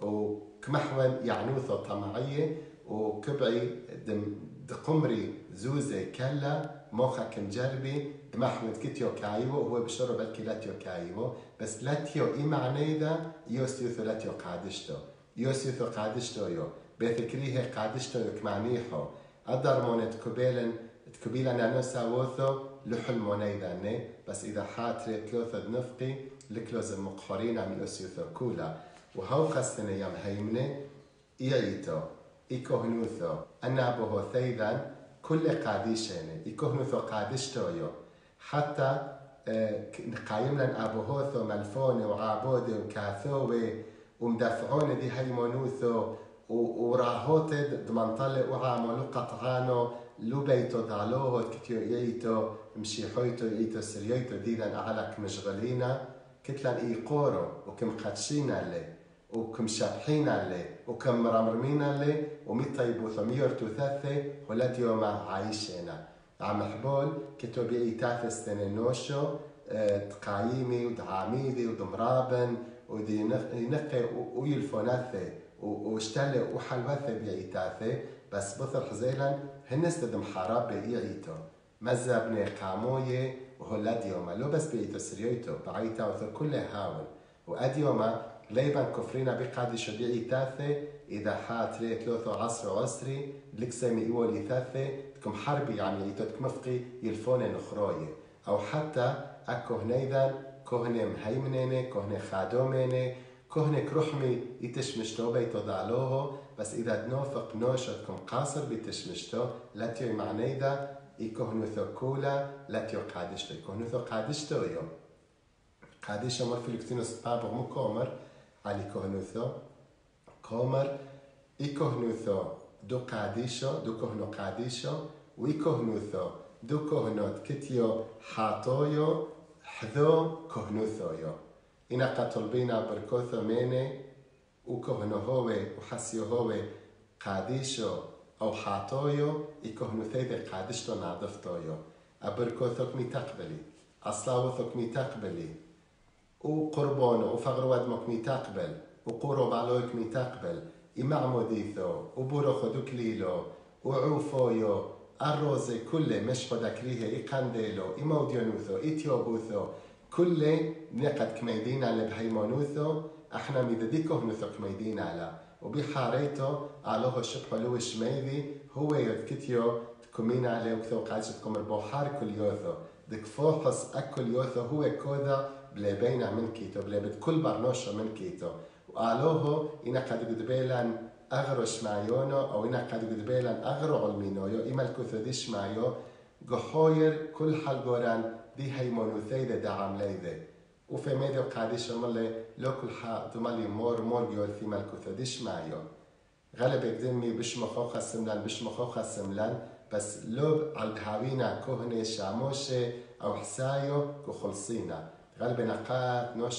وكمحون يعنوثو طمعية وكبعي دم دقمري زوزة كلا موخا كمجربي دمحمد كتيو كايو هو بشرب الكلاتيو كايو بس لاتيو إي معني ذا يوسيوثو لاتيو قادشتو يوسيوثو قادشتو يو بفكريه قادشتو يو كمعنيحو أدر مونت كوبيلن تكوبيلا نانو ساوثو لحل موني ذاني بس إذا حاتري تلوثو دنفقي لكلوز المقحورين من يوسيوثو كولا وهو قصتنا يام هيمني إيايتو إيكوهنوثو أنا بهو ثيدان كل قاديشيني إيكوهنوثو قادشتويو حتى قايم لن أبوهوثو ملفوني وعابودي وكاثوي ومدفعوني دي هيمونوثو وراهوتي دمانطلي وعاملو قطعانو لو بيتو دالوهو كتيو إيتو مشيحويتو إيتو سريويتو ديدان أعلك مشغلينا كتلان إيقورو وكم قدشينا لي وكم شابحين عليه وكم مرمرمين عليه وميطيبو ثمير تثاثي ولاد يوم عايشينا عم حبول كتو بيئي تاثس تنينوشو اه تقايمي ودعاميدي ودمرابن ودي ينقي ويلفوناثي واشتالي وحلوثي بيئي تاثي بس بثر حزيلا هنست دم حراب بيئيتو مزبني قاموي وهولاد يوم لو بس بيئيتو سريويتو بعيتا وثر كله هاون واد يوم ليبان كفرينا بقادي شديعي تاثي إذا حات ريت لوثو عصر عسري لكسامي إيولي تاثي تكم حربي يعني يتوتك مفقي يلفوني نخروي أو حتى أكو هنيذان كهنة مهيمنيني كهنة خادوميني كهنة كرحمي يتشمشتو بيتو دعلوهو بس إذا دنوفق نوشتكم قاصر بيتشمشتو لا تيوي معنيذا يكهنو ثوكولا لا تيو قادشتو يكهنو ثو قادشتو يو قادشة مر فيلكتينوس بابغ مو كومر علي كهنوثو كومر إي كهنوثو دو قاديشو دو كهنو قاديشو وي كهنوثو دو كهنوت كتيو حاطويو حذو كهنوثويو إنا قطلبينا بركوثو ميني وكهنو هو وحسيو هو قاديشو أو حاطويو يكهنو ثيدي قادشتو نعدفتويو أبركوثوك مي تقبلي أصلاوثوك مي تقبلي وقربانو وفغر ودمك مي تقبل وقورو بعلوك مي تقبل إمعموديثو وبورو خدوك ليلو وعوفويو الروزي كله مش خدك ليه إقنديلو إموديونوثو إتيوبوثو كله نقد كميدين على بهيمانوثو احنا ميدديكو هنوثو كميدين على وبحاريتو علوه شبحو لو شميدي هو يذكتيو تكمين عليه وكثو قاعدتكم البوحار كل يوثو دك فوحص أكل يوثو هو كوذا بلا بينا من كيتو بلا بد كل برنوشو من كيتو وقالوه إنا قد قدبيلان أغرو شمعيونو أو إنا قد قدبيلان أغرو علمينويو إما الكوثو دي شمعيو قحوير كل حلقوران دي هيمونو ثيدة دعم ليدة وفي ميديو قاديش مالي لو كل حا دمالي مور مور جول في مالكوثو دي شمعيو غالب يقدمي بش مخوخة سملان بش مخوخة سملان بس لوب على الهاوينا كوهني شاموشي أو حسايو كخلصينا غالب نقات نوش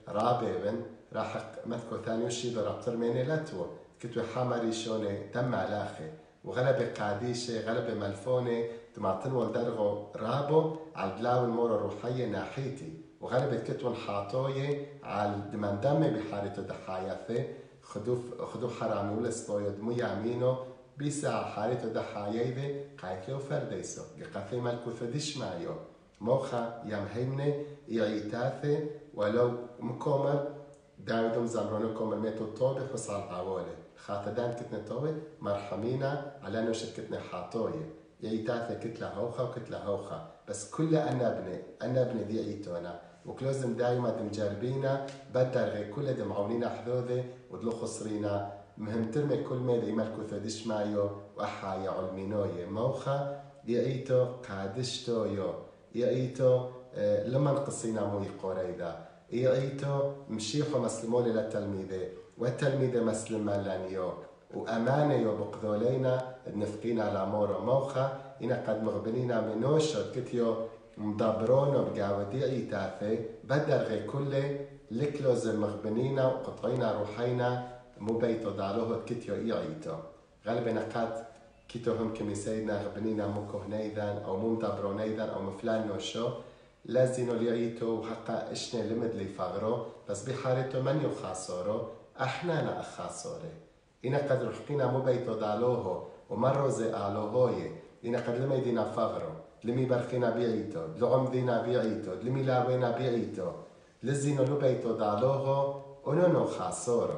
راببن راح متكو ثاني وشي ضربتر ميني لاتو كتو حامري شوني تم علاخي وغلب قاديشي غلب ملفوني تمعطن والدرغو رابو على الدلاو المورة الروحية ناحيتي وغلب كتو حاطوي على دمان دمي بحارتو دحاياثي خدو خدو حرامي ولا ستويو دمو يامينو بيسا حارتو دحاياثي قايتلو فرديسو قاثي مالكو ثديش معيو موخا يمهمني يعيتاثي ولو مكومر داودم زمرونو كومر ميتو طوبي حصال عوالي خاطدان كتنا طوبي مرحمينا على انو شركتنا حاطوي يعيتاثي كتلا هوخا وكتلا هوخا بس كل انا ابني انا ابني دي عيتونا وكلوزم دايما دم جاربينا بدر غير كل دم عونينا حذوذي ودلو خسرينا مهم ترمي كل ميدا يملكو ثديش مايو وحايا علمينوي موخا يعيتو قادشتو يو يعيتو اه لما نقصينا موي قوريدا يعيتو مشيحو مسلمولي للتلميذة والتلميذة مسلمة لانيو وأمانة يو بقذولينا نفقينا على مورو موخا إنا قد مغبنينا منوشو كتيو مدبرونو بقاودي عيتاثي بدر غي كله لكلوز مغبنينا وقطعينا روحينا مو بيتو دالوه كتيو يعيتو غالبا قد كتو هم كمي سيدنا غبنينا مو كهنيدان أو مو مدبرونيدان أو مفلان نوشو لازينو ليعيتو وحقا اشني لمد لي فغرو بس بحارتو من يخاصورو احنا نا اخاصوري إنا قد رحقينا مو بيتو دالوه ومرو زي آلوهوي إنا قد لما يدينا فغرو لمي برخينا بيعيتو لعم دينا بيعيتو لمي لاوينا بيعيتو لزينو لو بيتو دالوه ونونو خاصورو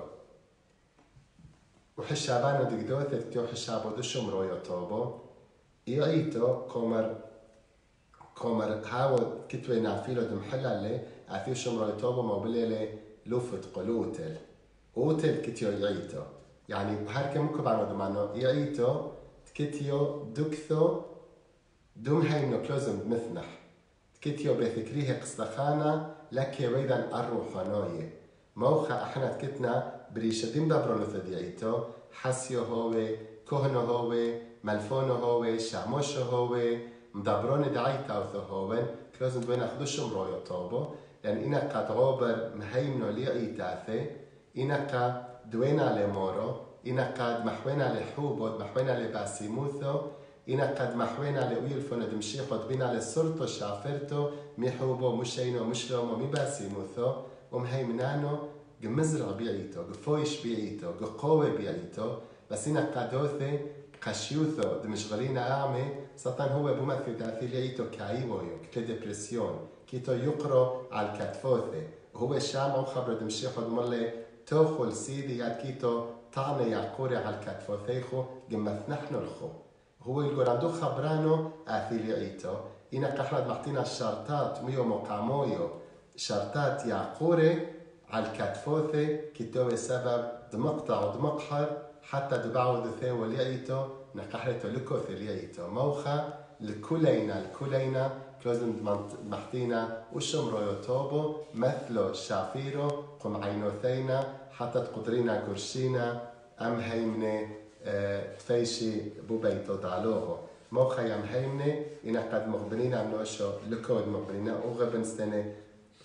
وحشابانو دقدوثت كيو حشابو دشم رويو توبو يعيتو كومر كومر هاو كتوي نافيلو دم حلالي عثيو شمروي توبو موبليلي لوفت قلوتل اوتل كتيو يعيتو يعني هاركا مكو بانو دمانو يعيتو كتيو دكثو دوم هاينو كلوزم مثنح كتيو بثكريه قصدخانا لكي ويدان الروحانوية موخا احنا كتنا بريشدين دبرونو ثديعيتو حسيو هوي كهنو هوي ملفونو هوي شعموشو هوي مدبرون دعيتا وثهوين كلوزن دوين اخدوشم رويو طوبو لان انا قد غوبر مهيمنو ليعيتاثي انا قد دوين على مورو انا قد محوين على حوبود محوين على باسيموثو انا قد محوين على ويلفون دمشيخو دبين على سرطو شافرتو ميحوبو مشينو مشلومو مي باسيموثو ومهيمنانو قمزرع بيعيتو قفويش بيعيتو ققوة بيعيتو بس انا قدوثي قشيوثو دمشغلين أعمي سطان هو بمثل تأثير يعيتو كايويو كتل ديبرسيون كيتو يقرو على الكتفوثي وهو الشام أو خبر دمشيخو دمالي توخل سيدي ياد كيتو طعنة يعقوري على الكتفوثيخو قمث نحن الخو هو يقول عنده خبرانو أثير يعيتو إنا قحرد محتينا الشرطات ميو مقامويو شرطات يعقوري على الكتفوثي كيتو سبب دمقطع ودمقحر حتى دبعو دثي وليعيتو نقحرتو لكوثي ليعيتو موخا لكلينا لكلينا كلوزن محتينا وشمرو يوتوبو مثلو شافيرو قم عينوثينا حتى تقدرينا قرشينا أم هيمني اه تفيشي بو بيتو دالوهو موخا يم هيمني إنا قد مغبنينا منوشو لكود مغبنينا وغبن سنة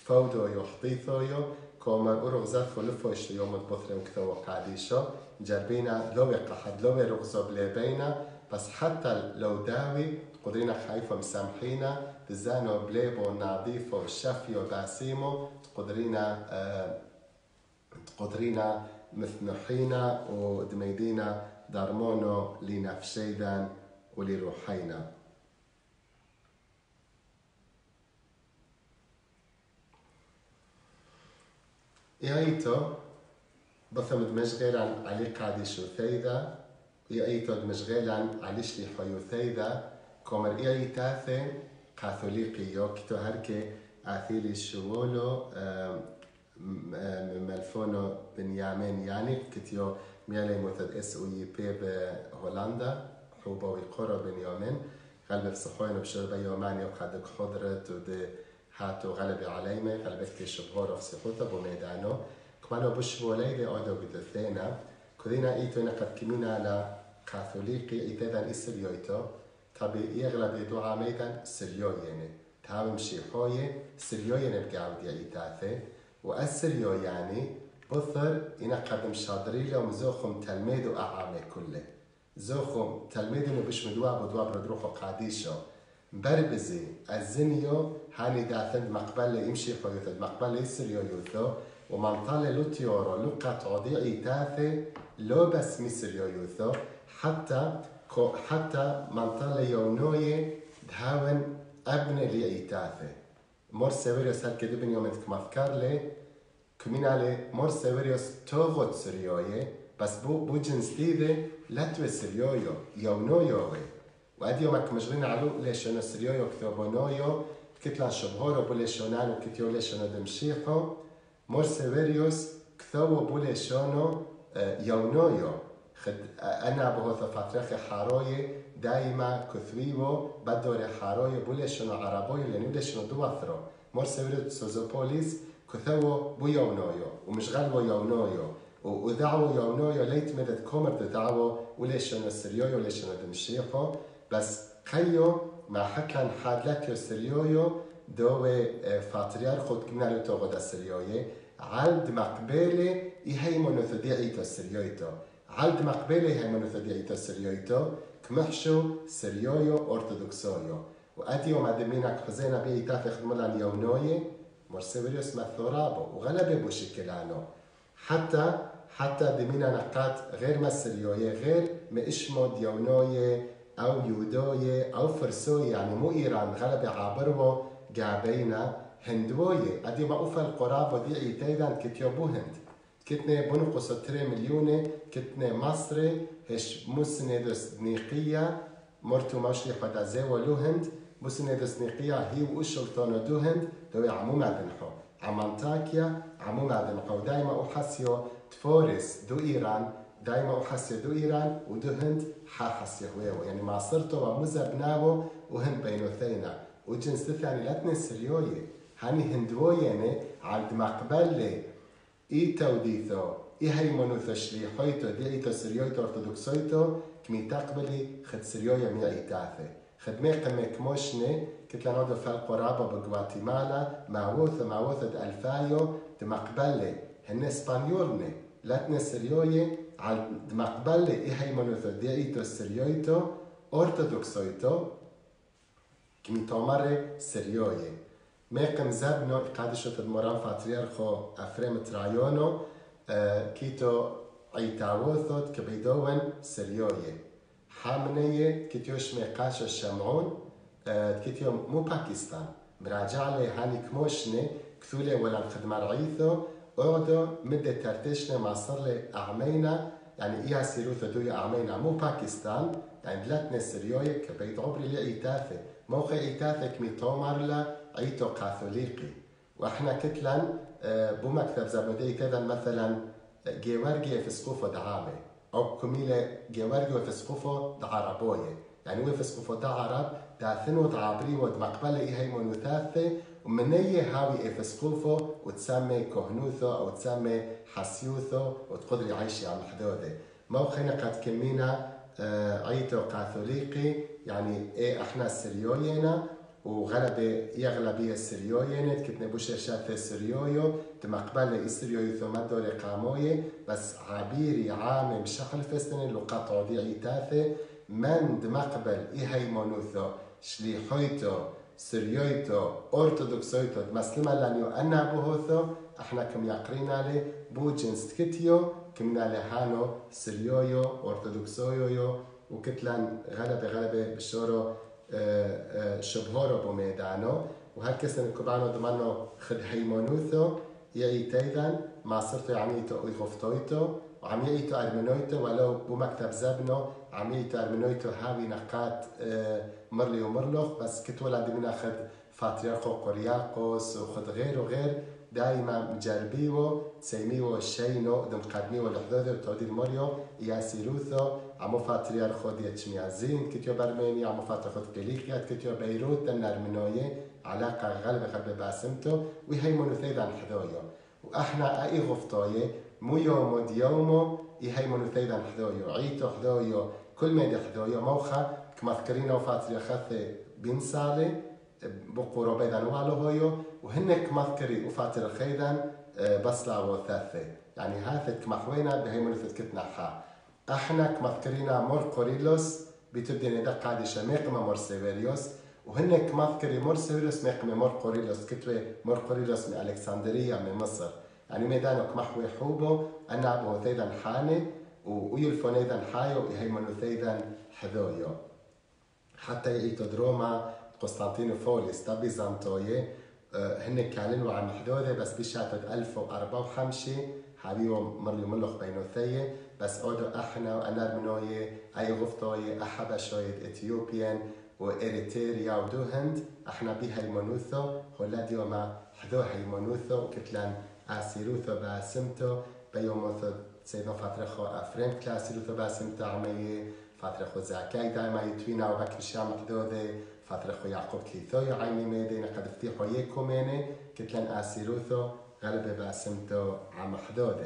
فودو يحطيثويو كوما أرغزات فلفوش يوم البطر وكثو قاديشو جربينا لو قحد لو رغزو بليبينا بس حتى لو داوي قدرينا خايفة مسامحينا تزانو بليبو نظيفو شافيو باسيمو قدرينا آه قدرينا مثنحينا ودميدينا دارمونو لنفشيدا ولروحينا. إيايتو بثم دمشغيلا علي قادي شو ثيدا إيايتو دمشغيلا علي شلي حيو ثيدا كومر إيايتاثي كاثوليقيو كتو هركي آثيلي شوولو ملفونو بنيامين يعني كتيو ميالي مثل اس او يي بي بهولندا حوبوي قرى بنيامين غلب صحوين بشربة يوماني وقدك حضرت ودي هاتو غلبي عليمي غلبتك شبهور في سيخوتا بميدانو كمانو بشبو ليلي اودو بدثينا كذينا ايتو نقد كمينا على كاثوليقي ايتاذا اسريويتو طبي يغلب دعا ميدان سريو يعني تاوم شيحوية سريو يعني بقاودي ايتاثي وأسريو يعني بثر إنا قدم شادري لهم زوخم تلميذ أعامي كله زوخم تلميذ إنه بش مدواب ودواب ردروحو قاديشو بربزي الزنيو هاني داثند مقبل يمشي حيوثد مقبل يسريو يوثو ومنطالي لوتيورو لقات عضيعي تاثي لو بس ميسريو يوثو حتى حتى منطالي يونوي دهاون أبني لي تاثي مور سيفيريوس هل كدبن يوم انتك مذكر لي كمين علي مور سيفيريوس توغوت سريوية بس بو بو جنس ديدي لا توي سريويو يونو يوغي وادي يومك مجرين علو ليشونو سريويو كثوبونويو كتلان شبهورو بو ليشونان وكتيو ليشونو دمشيخو مور سيفيريوس كثوبو بو ليشونو يونويو خد انا بهوثا فاتريخي حاروي دايما كثويبو بدوري حاروي بوليشنو عربوي لانو ليشنو دوثرو مور سيفيريوس سوزوبوليس كثو بو يونويو ومشغلو يونويو ودعوو يونويو ليت مدد كومر دعوو وليشنو سريويو وليشنو دمشيخو بس خيو ما حكان حادلاتيو سريويو دوي فاتريارخو كنا لو توغو سريوي عالد مقبالي يهيمو نثديعيتو سريويتو عالد مقبالي هيمو نثديعيتو سريويتو كمحشو سريويو أرثوذكسويو وأتيو مدمينك خزينا بيه تافخ ملان يونوي مرسيفيريوس مثورابو وغلبه بوشكلانو حتى حتى دمينا نقاط غير مسريوي غير ما إشمو ديونوي أو يودوي أو فرسوي يعني مو إيران غلبه عابرو جابينا هندوي أدي ما أوفى القرابو دي عيتايدان كتيوبو هند كتني بنقص تري مليون كتني مصري هش مسندس نيقية مرتو ماشي حدا زيو لوهند مسندس نيقية هي وشلطانو دوهند دوي عمو معدنحو عمانتاكيا عمو معدنحو دايما أحسيو تفورس دو إيران دايما أحسيو دو إيران ودو هند حاحسيو هويو يعني ما صرتو ومزبناو وهند بينوثينا وجنس ثاني لاتني سريوي هاني هندوي يعني عند مقبل إي توديثو إي هاي منوثشلي حيتو دي إيتو سريويتو أرثوذكسويتو كمي تقبلي خد سريويا مي إيتاثي خد ميقمي كموشني كتلا نودو فالقرابة بغواتيمالا معوثة معوثة ألفايو دمقبلي هن إسبانيولني لاتني سريويا على دمقبلي إي هاي منوثو دي إيتو سريويتو أرثوذكسويتو كمي تومري سريويا ميقم زبنو قادشو تدمران فاتريارخو أفريم ترايونو آه كيتو عيتاوثوت كبيدوان سريوية حامنية كيتيوش ميقاشو الشمعون آه كيتيو مو باكستان مراجع لي هاني كموشني كثولي ولا الخدمة رعيثو اعدو مدة ترتشنا ما صار لي أعمينا يعني إيها سيروثو دويا أعمينا مو باكستان يعني دلتنا سريوية كبيد عبري لي عيتاثي موقع عيتاثي كمي تومر لا عيتو كاثوليقي واحنا كتلن بو مكتب زبدي كذا مثلا جيورجي في سقوفه دعامه او كميله جيورجي في سقوفه دعربويه يعني هو في سقوفه دعرب داثنو دعابري ود مقبله اي هي منوثاثه ومنيه هاوي في سقوفه وتسمي كهنوثو او تسمي حسيوثو وتقدري عايشي على حدوده موقعنا قد كمينا عيتو كاثوليقي يعني ايه احنا سريوينا وغلبة يغلبية السريوينت كتنا بوشر شاثة سريويو تمقبلة إسريويو ثم دوري قاموية بس عبيري عام بشخل فستن لقطع ديعي تاثة من دمقبل إيهي مونوثو شليحويتو سريويتو أرثوذكسويتو مسلمة لانيو أنا بوهوثو احنا كم يقرينا لي بو جنس كتيو كمنا لهانو سريويو أرثوذكسويو وكتلان غلبة غلبة بشورو شبهورو بميدانو وهكذا كبانو دمانو خد هيمونوثو يأيتيدان ما صرتو عميتو إغفتويتو وعميتو أرمنويتو ولو بمكتب زبنو عميتو أرمنويتو هاوي نقات مرلي ومرلوخ بس كتو لازم ناخد فاتريارخو قرياقوس وخد غير وغير دائما مجربيو تسيميو الشينو دم قدميو الحدود وتودي الموريو ياسيروثو عمو فاتريارخو ديتشميازين كتيو برميني عمو فاتريارخو كليكيات كتيو بيروت النرمنوية علاقة غالبة غالبة باسمتو وهي منوثيدا حدويو واحنا اي غفطوية مو يومو ديومو هي منوثيدا حدويو عيتو حدويو كل ميدي حدويو موخا كما ذكرينا وفاتريارخاثي بين سالي بقورو بيدان والو هويو وهنك مذكري وفاتر الخيدان بصلا وثاثة يعني هاثت كمحوينا بهي منوثت كتنا حا احنا كمذكرينا مور قوريلوس بتبدي ندق عادي شميقما مور سيفيريوس وهنك مذكري مور سيفيريوس ميقما مور قوريلوس كتوي مور قوريلوس من الكسندرية من مصر يعني ميدانو كمحوي حوبو انا ابو ثيدان حاني ويلفونيدان حايو هي منوثيدان حذويو حتى يأيتو دروما قسطنطينوبوليس تا بيزنطوية هن كانوا عم حدوده بس بشاتة ألف وأربعة وخمسين حبيبهم مرلو ملخ بينوثية بس أودو إحنا وأنارمنوية أي غفطوية أحبشوية إثيوبيان وإريتريا ودو هند إحنا بيها المنوثو هولاديو ما حدوها المنوثو كتلان أسيروثو باسمتو بيوموثو سيدنا فترة خو أفريم كلاسيروثو باسمتو عمية فترة خو زاكاي دايما يتوينا وبكر شام حدوده فترة خو يعقوب كليثويو عيني ميدين قد افتيحو يكوميني كتلان آسيروثو غلبة باسمتو عم حدوده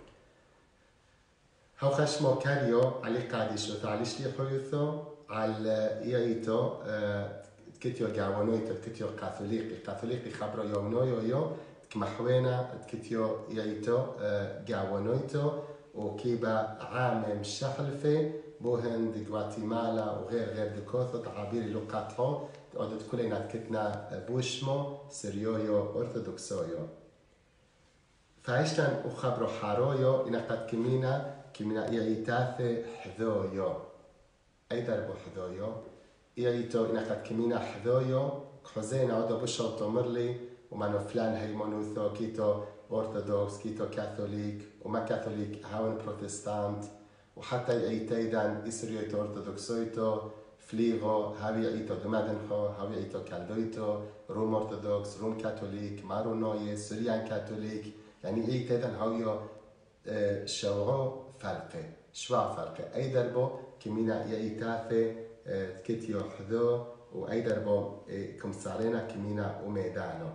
هاو خشمو كاريو علي قاديشو تعالي شليحويثو على إيايتو تكتيو جاونويتو تكتيو كاثوليقي كاثوليقي خبرو يومنويو يو كمحوينا تكتيو إيايتو جاونويتو وكيبا عام شخلفي بوهند غواتيمالا وغير غير دكوثو تعابير لوقاتو تقعدوا كلنا كتنا بوشمو سريويو أرثوذكسويو فعيشتن وخبرو حارويو إنا قد كمينا كمينا إيايتاثي حذويو أي دربو حذويو إيايتو إنا قد كمينا حذويو كحوزينا عودو بوشو تومرلي ومانو فلان هاي مونوثو كيتو أرثوذكس كيتو كاثوليك وما كاثوليك هاون بروتستانت وحتى إيتايدان إسريويتو أرثوذكسويتو فليغو هاوي إيتو دمادنحو هاوي إيتو كالدويتو روم أرثوذكس روم كاثوليك مارونوي سوريان كاثوليك يعني إيتايدان هاويو اه شوعو فرقه شوع فرقه أي دربو كمينا إيتاثي اه كتيو حذو وأي دربو اه كمسارينا كمينا وميدانو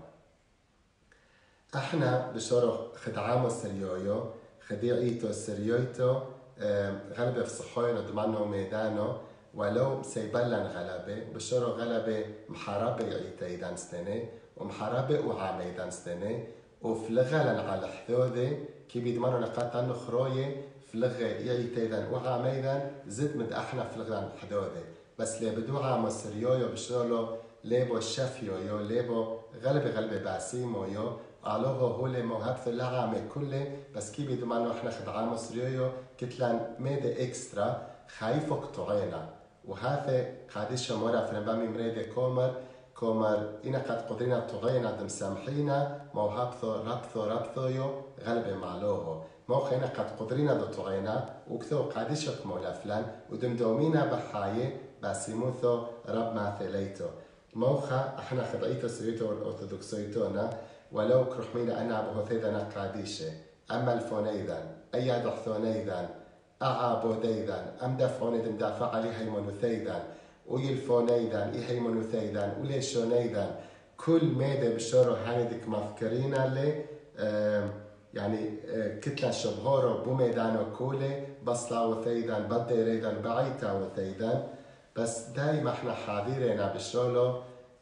احنا بشورو خدعامو سريويو خديع إيتو سريويتو غلبة في صحوينا دمانو ميدانو ولو سيبلن غلبة بشورو غلبة محاربة يعيتايدان سنة ومحاربة وعاميدان سنة وفلغلن على حذوذة كي بيدمانو نقاطان خروية فلغة يعيتايدان وعاميدان زد مد احنا فلغلن حذوذة بس لي بدو عامو سريويو بشورو ليبو شفيويو ليبو غلبة غلبة باسيمويو قالوه هو اللي موهبته لعامة كله بس كي بيدمانو احنا خدعامو سريويو كتلان ميدا اكسترا خايفو قطعينا وهذا قادشة مورا فرنبامي مريدة كومر كومر إنا قد قدرنا طغينا دم سامحينا موهبثو ربثو ربثويو غلبة معلوهو موخ إنا قد قدرنا دو طغينا وكثو قادشة كمولا فلان ودم دومينا بحاية باسيموثو رب ماثليتو موخا احنا خدعيتو سريتو والأرثوذكسويتونا ولو كرحمينا أنا بهثيذنا قادشة أما الفونيذان أي دحثونيذان أعابوديذان أم دفعونيذن دافع عليها المنوثيذان ويلفونيذان إيهي منوثيذان وليشونيذان كل ميدة بشورو هاندك مفكرين اللي آه يعني آه كتلة شبهورو بوميدانو كولي بصلا وثيذان بديريذان بعيتا وثيذان بس دايما احنا حاضرين بشولو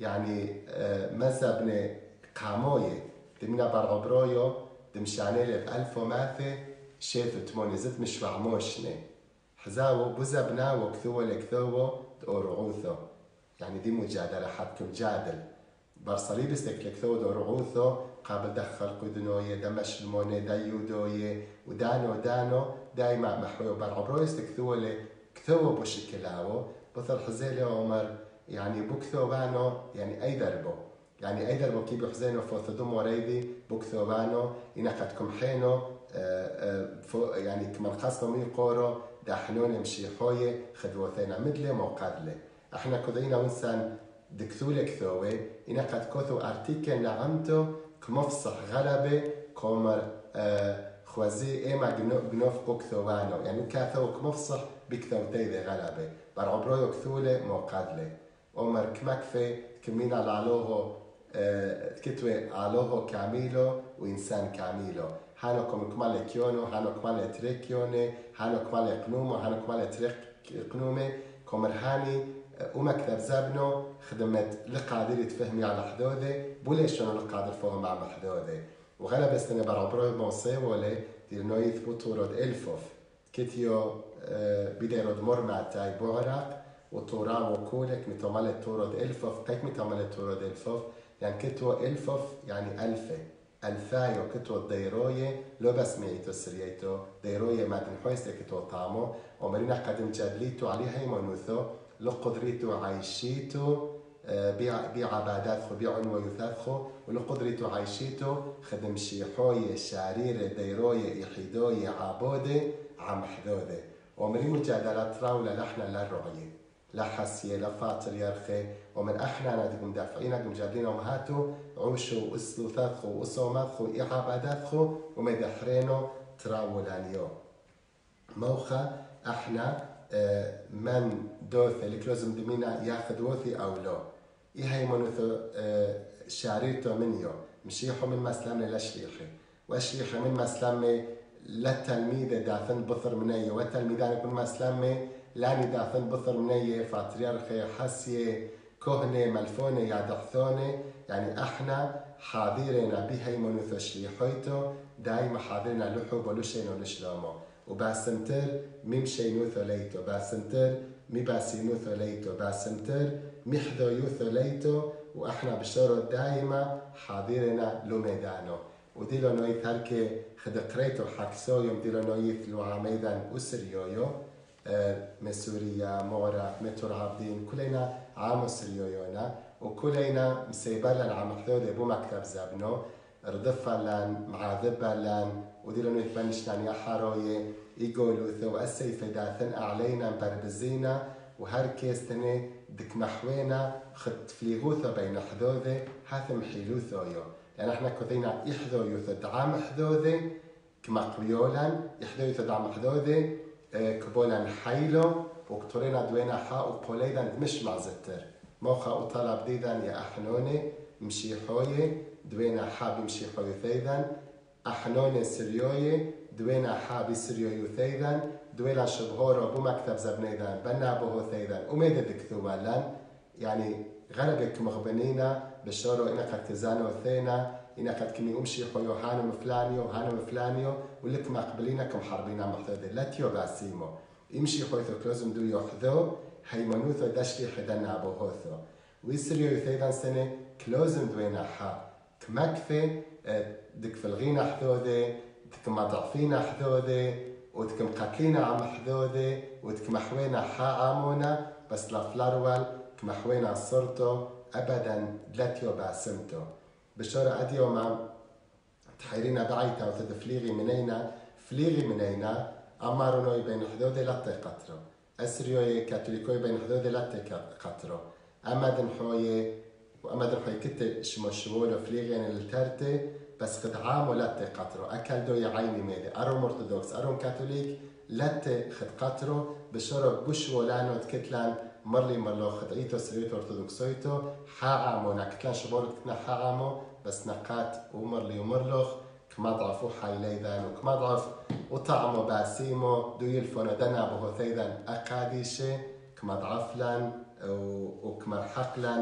يعني مذهبنا قاموية دمنا برعبرايو دمشاني لب ألف وماثة شيثو تموني زت مش وعموشني حزاو بزبنا وكثوة لكثوة تورعوثو يعني دي مجادلة حدكم جادل برصليب استكلك ثو دورعوثو قابل دخل قدنوية دمش الموني دايودوية ودانو دانو دايما محويو برعبرو استكثوة لكثوة بوشكلاو بثل حزيلي عمر يعني بكثو بانو يعني أي دربو يعني أي دربو كي بحزينو فوثدوم وريدي بكثو بانو إنا قد كمحينو يعني كمان قصنا مي قورو داحنون مشي حوية خدوثينا مدلي موقادلي احنا كذينا ونسان دكتولك ثوي إنا قد كثو أرتيكل نعمتو كمفصح غلبة كومر آه خوازي إيما جنوف قوك ثوانو يعني كاثو كمفصح بكثو تيدي غلبة برعبرويو كثولة موقادلي عمر كمكفي كمين على علوه آه كتوي علوه كاميلو وإنسان كاميلو هانو كم كمال كيونو هانو كمال تريكيوني هانو كمال قنومو هانو كمال تريك قنومي كومر هاني ومكتب زبنو خدمت لقادر تفهمي على حدوده بوليش شنو لقادر فهم مع حدوده وغلب استنى برعبرو موصي ولا دير نو يثبتوا رد الفوف كتيو بيدي رد مرمع تاي بعرق وطورا وكولك متملت تورد الفوف كيك متملت تورد الفوف يعني كتو الفوف يعني ألفة ألفايو كتو الديروية لو بس ميتو سريتو ديروية ما تنحويس كتو طعمو ومرينا قدم جدليتو عليها يمونوثو لو قدريتو عايشيتو بعباداتخو بعنوة يثاثخو ولو قدريتو عايشيتو خدم شيحوية شاريرة ديروية إحيدوية عابودة عم حدودة ومري مجادلات راولة لحنا للرعية لحسية لفاطر يرخي ومن احنا نادقم دافعين قم جادلين ومهاتو عوشو اسلو ثاثخو وصوماتخو إعاباداتخو ومدحرينو تراولانيو موخا احنا من دوث اللي لازم دمينا ياخذ وثي او لا ايه هي منوثو شعريرتو منيو مشيحو من مسلمة لشليخي وشليخي من مسلمة للتلميذ داثن بثر مني والتلميذان يكون مسلمة لاني داثن بثر مني فاتريارخي حسية كهنة ملفونة يادحثونة يعني احنا حاضرنا بهي منوثو شليحيتو دايما حاضرنا لحو بلوشين ولشلامو وباسنتر ميمشي نوثو ليتو باسنتر مي باسي نوثو ليتو باسنتر ميحذو يوثو ليتو واحنا بشارو دايما حاضرنا لوميدانو وديلو نويث هركي خد قريتو حكسويوم ديلو نويث لو عميدان اسريويو آه مسوريا مورا متر عابدين كلنا عامو سريويونا وكلنا مسيبالن عم حذودي بو مكتب زبنو ردفلن معاذبلن وديلو نويث بنشتان يا حارويه يقولوا ثو السيف داثن أعلينا بربزينا وهركيستني دك محوينا خد فليغوثو بين حذوذي حاثم حيلوثويو لأن احنا كذينا يحذو يوثو دعام حذوذي كمقبيولا يحذو يوثو دعام حذوذي كبولا حيلو وكتورينا دوينا حاء وقوليدا مش مع زتر موخا وطلب ديدا يا أحنوني مشي حوي دوينا حا بمشي حوي ثيدا أحنوني سريوي دوينا حابي سريو ثيدا دوينا شبهورو بو مكتب زبنيدان بنا بوهو ثيدا وميدا دكتوالان يعني غربك مغبنينا بشورو إنا قد تزانو ثينا إنا قد كمي أمشي حيو هانو مفلانيو هانو مفلانيو ولك مقبلينا كم حربينا محذودي لا تيو باسيمو يمشي حيثو كلوزم دو يحذو هيمنوثو دشلي حدنا بوهوثو ويسريو ثيدا سنة كلوزم دوينا حا كمكفي دك في الغينا حذودي تكم ضعفينا حذوذي وتكم قتلينا عم حذوذي وتكم حوينا حا عامونا بس لفلارول كم حوينا صرتو ابدا دلتيو باسمتو بشارة اديو ما تحيرينا بعيتا وتدفليغي منينا فليغي منينا امارونوي بين حذوذي لاتي قطرو اسريوي كاتوليكوي بين حذوذي لاتي قطرو امدن حوي وامدن حوي كت شموشمولو فليغي الترتي بس قد عامو لاتي قطرو أكل دو يعيني ميدي أروم أرثوذكس أروم كاثوليك لاتي خد قطرو بشرب بوش ولانو تكتلان مرلي مرلو خد عيتو سريتو أرثوذكسويتو حا عامو نكتلان شبورو كتنا حا عامو بس نقات ومرلي ومرلوخ كما ضعفو حايليدان وكما ضعف وطعمو باسيمو دو يلفونو دنا بوهو ثيدان أقاديشي كما ضعفلان وكما حقلان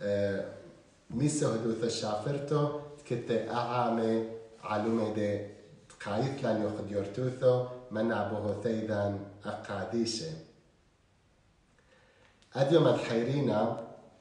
ميسو هدوث الشافرتو تكتة أعامة علومة دي تقايت لان يخد يرتوثو من أبوه ثيدا أقاديشة أديو مدحيرينا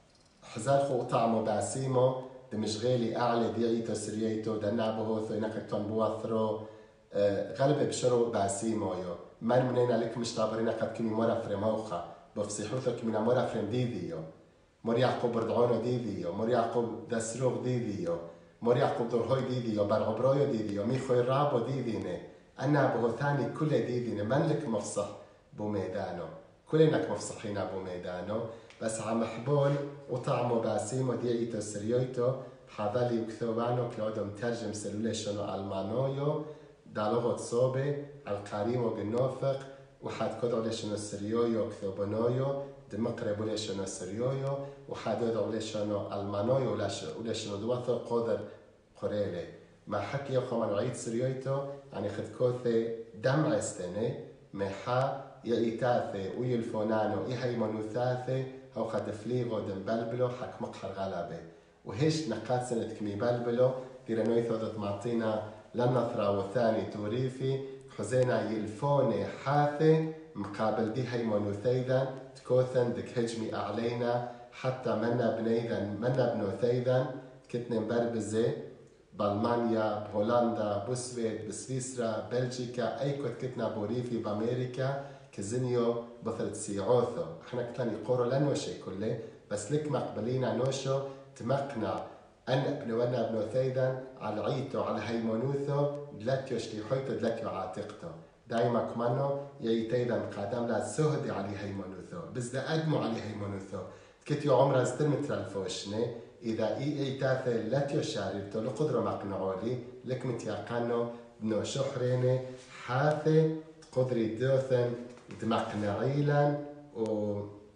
حزالخو طعمو باسيمو دمشغيلي أعلى ديعيتو سرييتو دنابوه ثو إنك تون بواثرو غالبا بشرو باسيمو يو من منينا لك مشتابرين قد كمي مورا فرموخا بفصيحوثو كمينا مورا فرم ديديو مور يعقوب بردعونو ديديو مور يعقوب دسروغ ديديو مور يعقوب درهوي ديديو برغبرويو ديديو ميخوي رابو ديديني أنا أبوه ثاني كل ديديني من لك مفصح بو ميدانو كلناك مفصحين بو ميدانو بس عم حبون وطعمو باسيمو ديعيتو سريويتو بحاضالي وكثوبانو كلودو مترجم سلوليشنو ألمانويو دالوغو تصوبي القاريمو بالنوفق وحاد كودو ليشنو سريويو كثوبانويو دمقربو ليشنو سريويو وحاد ودو ليشنو ألمانويو وليشنو دوثو قودر قريلي ما حكي يوخو من وعيد سريويتو يعني خد كوثي دمع استني محا يأيتاثي ويلفونانو إيهاي منوثاثي أو خد فليغو دم بلبلو حك مقحر غلبي وهيش نقات سنة كمي بلبلو ديرانويثو دت معطينا لنثرا وثاني توريفي حزينا يلفوني حاثي مقابل دي هاي منوثيدا تكوثن دك هجمي أعلينا حتى منا بنيدا منا بنوثيدا كتن بربزي بألمانيا بهولندا بسويد بسويسرا بلجيكا أي كت كتنا بوريفي بأمريكا كزنيو بثلت سيعوثو احنا كتلان يقورو لنوشي كله بس لك مقبلين نوشو تمقنع أن بنونا بنو ثيدا على عيتو على هيمونوثو دلتيو شليحويتو دلتيو عاتقتو دايما كمانو يأيتيدا مقادم لا سهدي علي هيمونوثو بس دا أدمو علي هيمونوثو كتيو عمرا سترمتر الفوشني إذا إي إيتاثي لتيو شاربتو لقدرو مقنعولي لك متيقانو بنو شحريني حاثي قدري دوثن دمقنعيلا و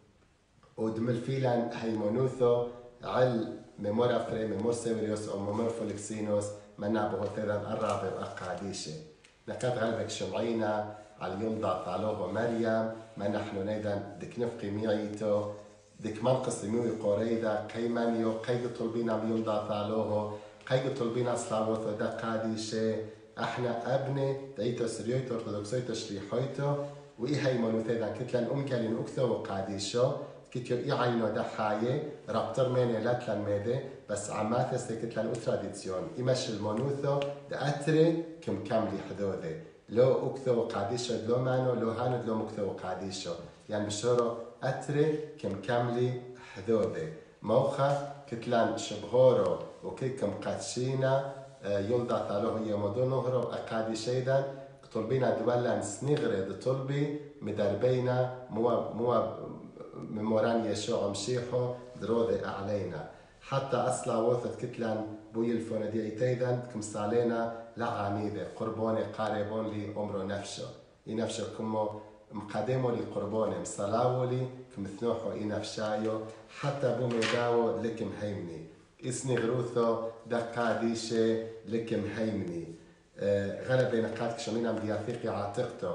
ودملفيلا هيمونوثو عل ميمورا فري ميمور سيوريوس او ميمور فولكسينوس منابه ثيران الرابع أقاديشي نكاد غلبك شمعينا على اليوم ضاط علوه مريم ما نحن نيدا دك نفقي ميعيتو دك منقص ميوي قريدا كيمانيو قيد طلبينا بيوم ضاط علوه قيد طلبينا صلاوثو دقاديشي احنا ابني دايتو سريويتو ارثوذكسيتو شريحويتو وإي هاي منوثيدا كتلان أمكالين أكثو وقاديشو كتير إي عينو دحاية رابطر ميني لاتلان ميدي بس عماثس كتلان أتراديسيون إماش المنوثو دا أتري كم كاملي حدودي لو أكثو وقاديشو دلو مانو لو هانو دلو مكثو وقاديشو يعني بشورو أتري كم كاملي حدودي موخا كتلان شبهورو وكي كم قاتشينا يلدا ثالوه يمدو نهرو أقادي شيدا طلبينا دولا سنغرد طلبي مدربينا مو مو مموران يشوع مشيحو دروذي أعلينا حتى أصلا وثت كتلان بوي الفوندي تيدا كمسالينا لعاميدة قربوني قاربون لي أمرو نفسه ينفسه كمو مقدمو لي قربوني مصلاو لي كمثنوحو ينفشايو حتى بو ميداو لكم هيمني اسني غروثو دقاديشي لكم هيمني آه غلبي نقاتك شمينا مدياثيقي عاتقتو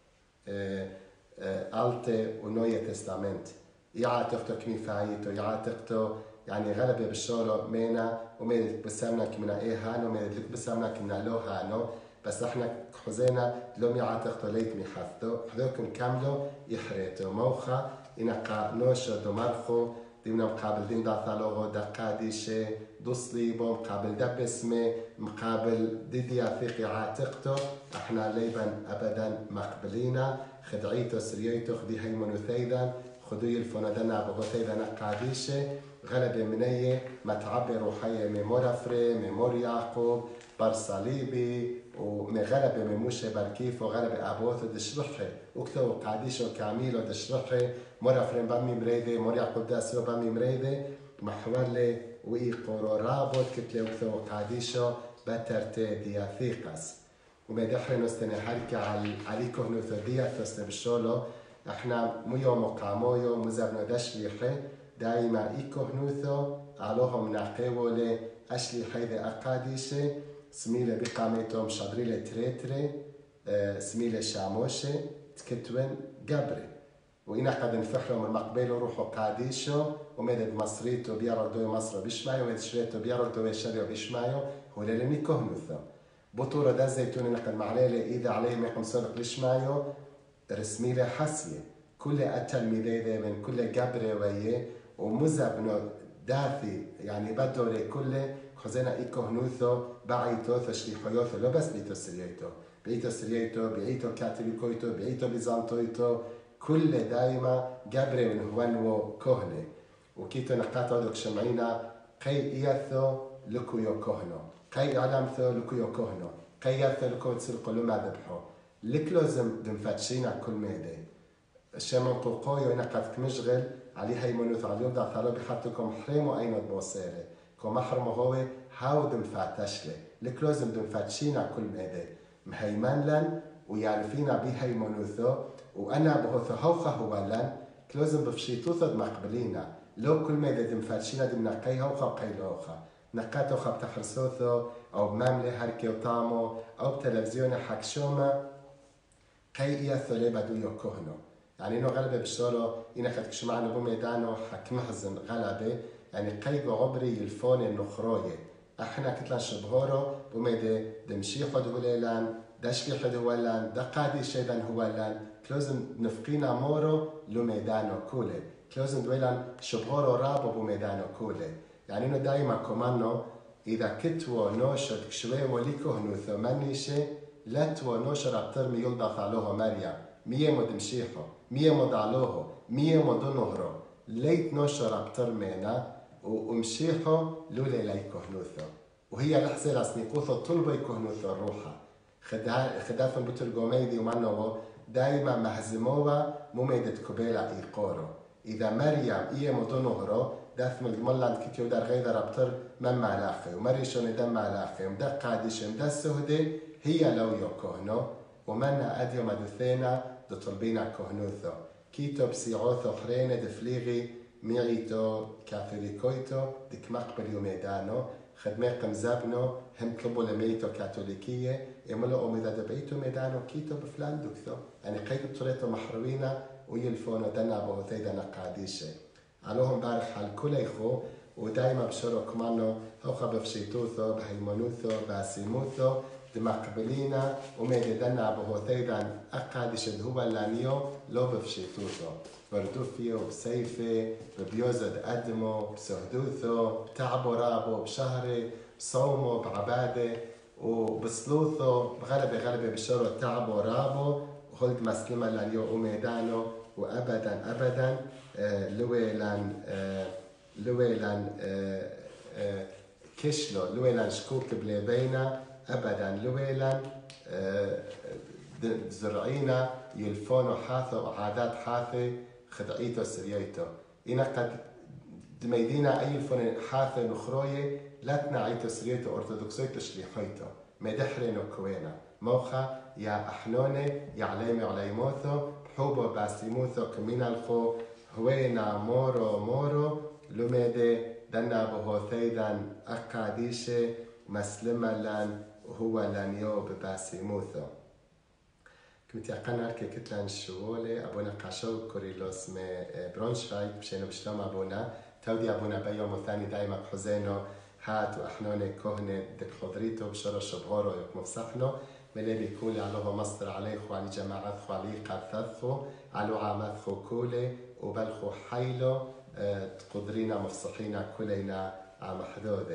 آه آه ألتي ونوية تستامنت يعاتقتو كمي فايتو يعاتقتو يعني غلبي بالشورو مينا وميدك بسامنا كمنا ايه هانو ميدك بسامنا كمنا لو هانو بس احنا حزينا لو يعاتقتو ليت ميحثو حذوكم كاملو يحريتو موخا إنقا نوشو دمارخو ديمنا مقابل دين داثالوغو دقاديشي دوصلي بو مقابل دبسمي مقابل ديدي أثيقي عاتقتو احنا ليبا أبدا مقبلينا خدعيتو سرييتو خدي هيمونو ثيدا خدوي الفوندنا بغو ثيدا قاديشي غلب منيه متعبي روحية ميمورا فري ميمور يعقوب بر صليبي ومغلب مموشة بركيف وغلب أبوثو دشرحي وكتو قاديشو كاميلو دشرحي مورا فرين بامي مريدي مور يعقوب داسيو بامي مريدي محورلي وإي قورو رابط كتلي وكتو قاديشو بترتي دياثيقس ومدحري نستني حركة على عليكو هنوثو دياثوس بالشولو احنا ميو مقامويو مزرنو دشليحي دايما إيكو هنوثو علوهم ناقيولي أشلي حيث أقاديشي سميلة بقاميتهم شادريلة تريتري سميلة شاموشي تكتون قبري وإنا قد نفحلهم المقبل وروحوا قاديشو ومدد مصريتو بيارو دوي مصر بيشمايو ومدد شريتو بيارو دوي شريو بيشمايو هو للمي كهنوثو بطورة دا زيتون نقد معليلة إذا عليهم يقوم سابق بيشمايو رسمي له حسية كل أتل ميديدة من كل جبرة ويه ومزبنو داثي يعني بدو لكل خزينا إيكو هنوثو بعيتو ثشلي حيوثو لو بس بيتو سريتو بيتو سريتو بيتو كاتوليكويتو بيتو بيزانتويتو كل دايما جبرة من هوانو كهنة وكيتو نقاطو دوك شمعينا قي إيثو لكو يو كهنو قي علامثو لكو يو كهنو قي إيثو لكو تسلقو لما ذبحو لكلوزم دنفتشينا كل ميدي الشمن قوقوي ونقد مشغل عليها يمنوث على اليوم دا ثالو بحطكم حريمو أين بوصيري كو محرمو هو هاو دنفتشلي لكلوزم دنفتشينا كل ميدي مهيمن لن ويعرفينا بيها يمنوثو وأنا بهوثو هوخا هو لن كلوزم بفشيتوثو دمقبلينا لو كل ميدي دنفتشينا دمنقي هوخا وقي لوخا نقاتو خب تحرسوثو أو بمملة هركي وطامو أو بتلفزيون حكشوما قي إيثو لي بدو يوكوهنو يعني إنه غلبة بشتولو إنا خد كشمعنا بو ميدانو حك محزن غلبة يعني قيقو عبري يلفون النخروية احنا كتلان شبهورو بو ميدي دمشي حد هوليلان دشكي حد هولان دقادي شيدان هولان كلوزن نفقينا مورو لو ميدانو كولي كلوزن دويلان شبهورو رابو بو ميدانو كولي يعني إنه دايما كمانو إذا كتوو نوشد كشوي وليكو هنوثو منيشي لتو نوشر ابتر ميول داخلوه مريم مية مدمشيحو مية مدعلوه مية مدنهرو ليت نوشر ابتر مينا ومشيحو لولي ليكو هنوثو وهي لحظة لاسنيقوثو طلبو يكهنوثو الروحة خدافن بترجميدي ومنو دايما مهزموها مميدة كوبيلا إيقورو إذا مريم إيه مدنهرو داثم الملان كيكيو دار غيدر ابتر من ملاخي ومريشون دم ملاخي ومدا قادش ومدا السهدي هي لو يوكوهنو ومنا أديو مدثينا دو طلبينا كوهنوثو كيتو بسيعوثو خرينة دفليغي ميعيتو كاثوليكويتو ديك مقبل يوميدانو خدميقم زابنو هم طلبوا لميتو كاثوليكية يملو أميدا دبعيتو ميدانو كيتو بفلان دوكثو يعني قيدو بطريتو محروينا ويلفونو دنا بوثيدنا قاديشي علوهم بارح على كل يخو ودايما بشرو كمانو هوخا بفشيتوثو بهيمونوثو باسيموثو دمقبلينا وميددنا بهوثيدان أقادش هو اللانيو لو بفشيتوثو بردوفيو بسيفي ببيوزد أدمو بسهدوثو بتعبو رابو بشهري بصومو بعبادة وبسلوثو بغلبة غلبة بشرو تعبو رابو وخلد مسلمة لانيو وميدانو وأبدا أبدا آه لويلان آه لويلان آه آه كشلو لويلان شكوك بليبينا أبدا لويلان آه زرعينا يلفونو حاثو وعادات حاثي خدعيتو سرييتو إنا قد دميدينا أي الفون حاثي نخروي لا تنعيتو سرييتو أرثوذكسيتو شليحيتو مدحرينو كوينا موخا يا أحنوني يا عليمي عليموثو حوبو باسيموثو كمينالخو هوينا مورو مورو لوميدي دنا بهوثيدان أقاديشي مسلمة لان وهو لان يو بباسيموثو كنت يقنا هركي كتلان الشوولي أبونا قاشو كوريلوس مي برونشفايك بشينو بشلوم أبونا تودي أبونا بيوم الثاني دايما بحزينو هات وأحنوني كهنة دك خضريتو بشرو شبغورو يوك مفسحنو ملي بيكولي علوه مصدر عليخو علي جماعتخو علي قاثثخو علو عامثخو كولي وبلخو حيلو اه تقدرينا مفصحينا كلينا عام حدودي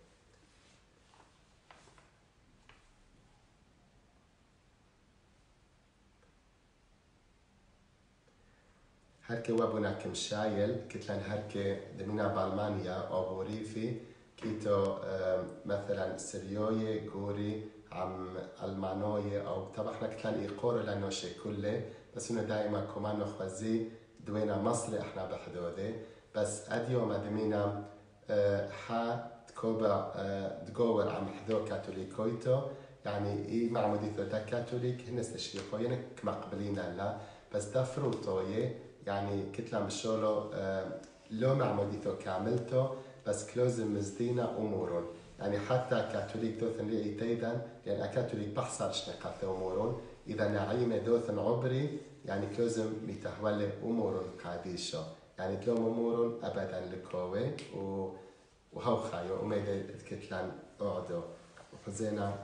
هركي وابونا كمشايل كتلان هركي دمينا بألمانيا أو بوريفي كيتو اه مثلا سريوية غوري عم ألمانوية أو طبعا احنا كتلان إيقورو لأنه شي كله بس إنه دائما كمان نخوزي دوينا مصري احنا بحدودي بس أديو مدمينا اه حا تكوبا اه تقور عم حدو كاثوليكويتو يعني إيه معموديثو دا كاثوليك هن استشريقو يعني كما قبلين لا بس دا فروتوية يعني كتلان بشولو اه لو معموديثو كاملتو بس كلوزم مزدينا أمورون يعني حتى كاثوليك دوثن لي ايتيدن يعني كاثوليك بحصل شنقاث أمورون إذا نعيمة دوثن عبري يعني كلازم متحولة أمور قاديشة يعني تلوم أمور أبدا لكوي و وهو خايو وميدا تكتلان أعدو وحزينا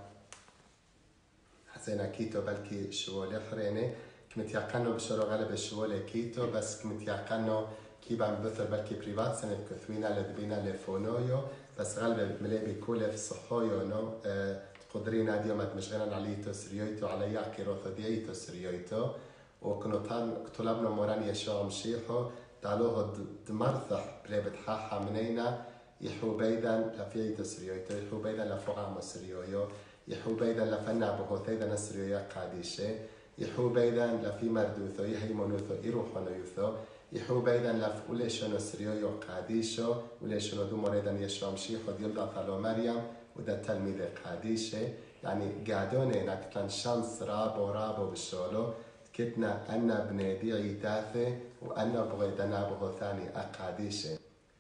حزينا كيتو بلكي شوالي حريني كنت يقنو بشورو غالب الشوالي كيتو بس كنت يقنو كيبا بثر بلكي بريفات سنة كثوينة لدبينا لفونويو بس غالب مليبي كولة في صحويو نو أه قدرين هذه ما تمشغلن عليه سريويتو على يحكي روثديتو سريويتو وكنو طال طلبنا موران يشوع مشيحو تعالوه دمرثح بريبت حاحة منينا يحو بيدا لفيتو سريويتو يحو بيدا لفوعام سريويو يحو بيدا لفنا بهوثيدا سريويا قاديشة يحو بيدا لفي مردوثو يهي منوثو يروحو يوثو يحو بيدا لف وليشونو سريويو قاديشو وليشونو دو مريدا يشوع مشيحو ديلدا ثالو مريم وده تلميذ قاديشة يعني قاعدون هناك كان شانس رابو رابو بالشولو كتنا أنا بنادي داثة وأنا بغيدنا بهو ثاني أقاديشة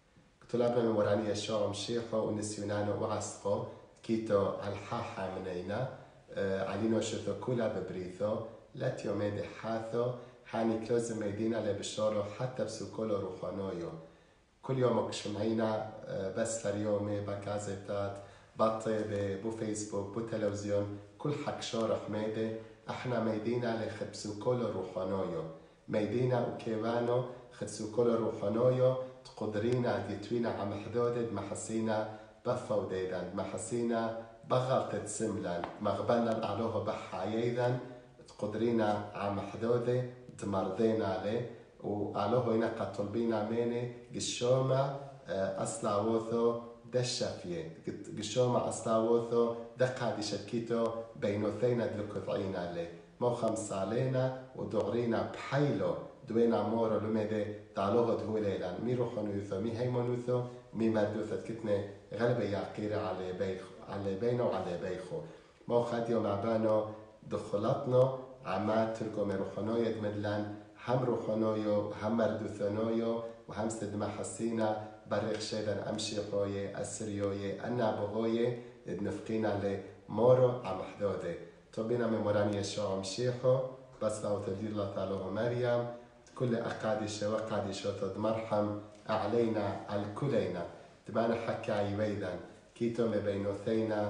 طلبنا من وراني يشوع مشيحو ونسيونانو وعسقو كيتو الحاحة منينا آه علينو شثو كولا ببريثو لات يوميدي حاثو حاني كلوز ميدينا لبشولو حتى بسوكولو روحانويو كل يوم اكشمعينا آه بس لريومي بكازيتات بطيبة بو فيسبوك بو تلفزيون كل حق شورح ميدي احنا ميدينا لخبسو كل روحانويو ميدينا وكيوانو خبسو كل روحانويو تقدرينا ديتوينا عم حدودد محسينا بفو ديدان محسينا بغلطة سملان مغبنا الأعلوه بحايدان تقدرينا عم حدودي تمرضينا عليه وأعلوه هنا قد طلبينا ميني قشوما أصلا وثو دشافيه قشوما أصلاوثو دقادي شكيتو بينوثينا دلكوثعين عليه مو خمس علينا ودعرينا بحيلو دوينا مورو لمدي تعلوغ دهو ليلان مي روحو نيوثو مي هيمو نيوثو مي مردوثت كتني غلبة يعقيرة على بيخو على بينو وعلى بيخو مو خاديو معبانو دخلاتنا عما تركو مي روحونويو دمدلان هم روحونويو هم مردوثونويو وهم سدما حسينا بريخ شيدن أمشي قوية السريوية أنا بهوية نفقينا لمورو عم حدودي طبينا من مراني يشوع مشيحو بس لو تدير الله تعالى مريم كل أقادشة وقادشة تدمرحم علينا الكلينا تبانا حكا عيويدا كيتو مبينوثينا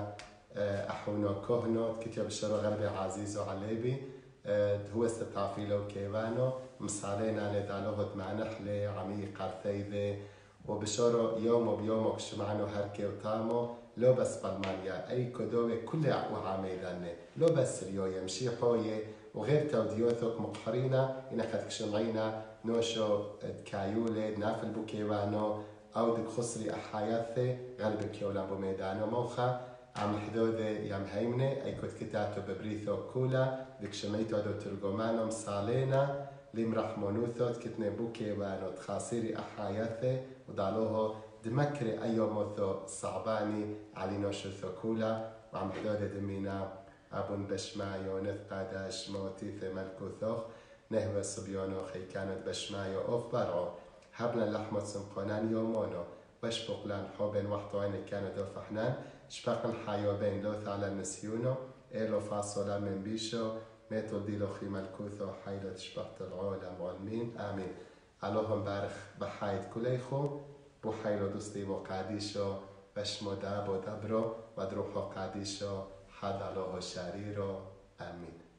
أحونو كهنو كتير بشرو غربي عزيزو عليبي هو استطافيلو كيوانو مصالينا لدالوهد مع نحلة عميق قرثيذي وبشارو يوم وبيوم اجتمعنا هركي وطامو لو بس بالمانيا أي كدوة كل وعاميدانة لو بس ريو يمشي حوية وغير توديوثك مقحرينا إنك تكشمعينا نوشو كايولة نافل بوكيوانو أو دك خسري أحياثي غالب كيولا بميدانو موخا عم حدودة يام هيمنة أي كد كتاتو ببريثو كولا دك شميتو دو ترجمانو مصالينا لم رحمونوثوت كتني بوكي وانو تخاصيري أحياثي ودالوه دمكري أيوموثو صعباني علينا شرثو كولا وعم حدودة دمينا أبون بشمايو نثقاداش موتي في ملكوثوخ نهوى صبيونو خي كانت بشمايو أوف برعو هبنا لحمة سمقونان يومونو وشبق لان حوبين وحطوين كانوا دو فحنان شبقن حيو بين لوث على نسيونو إيلو فاصولا من بيشو ميتو ديلو خي ملكوثو حيلو تشبقت العالم والمين آمين اللهم بارخ بحايد كليخو بو حيلو دوستي بو قاديشو بشمو دابو دبرو ودروحو قاديشو حد الله شريرو آمين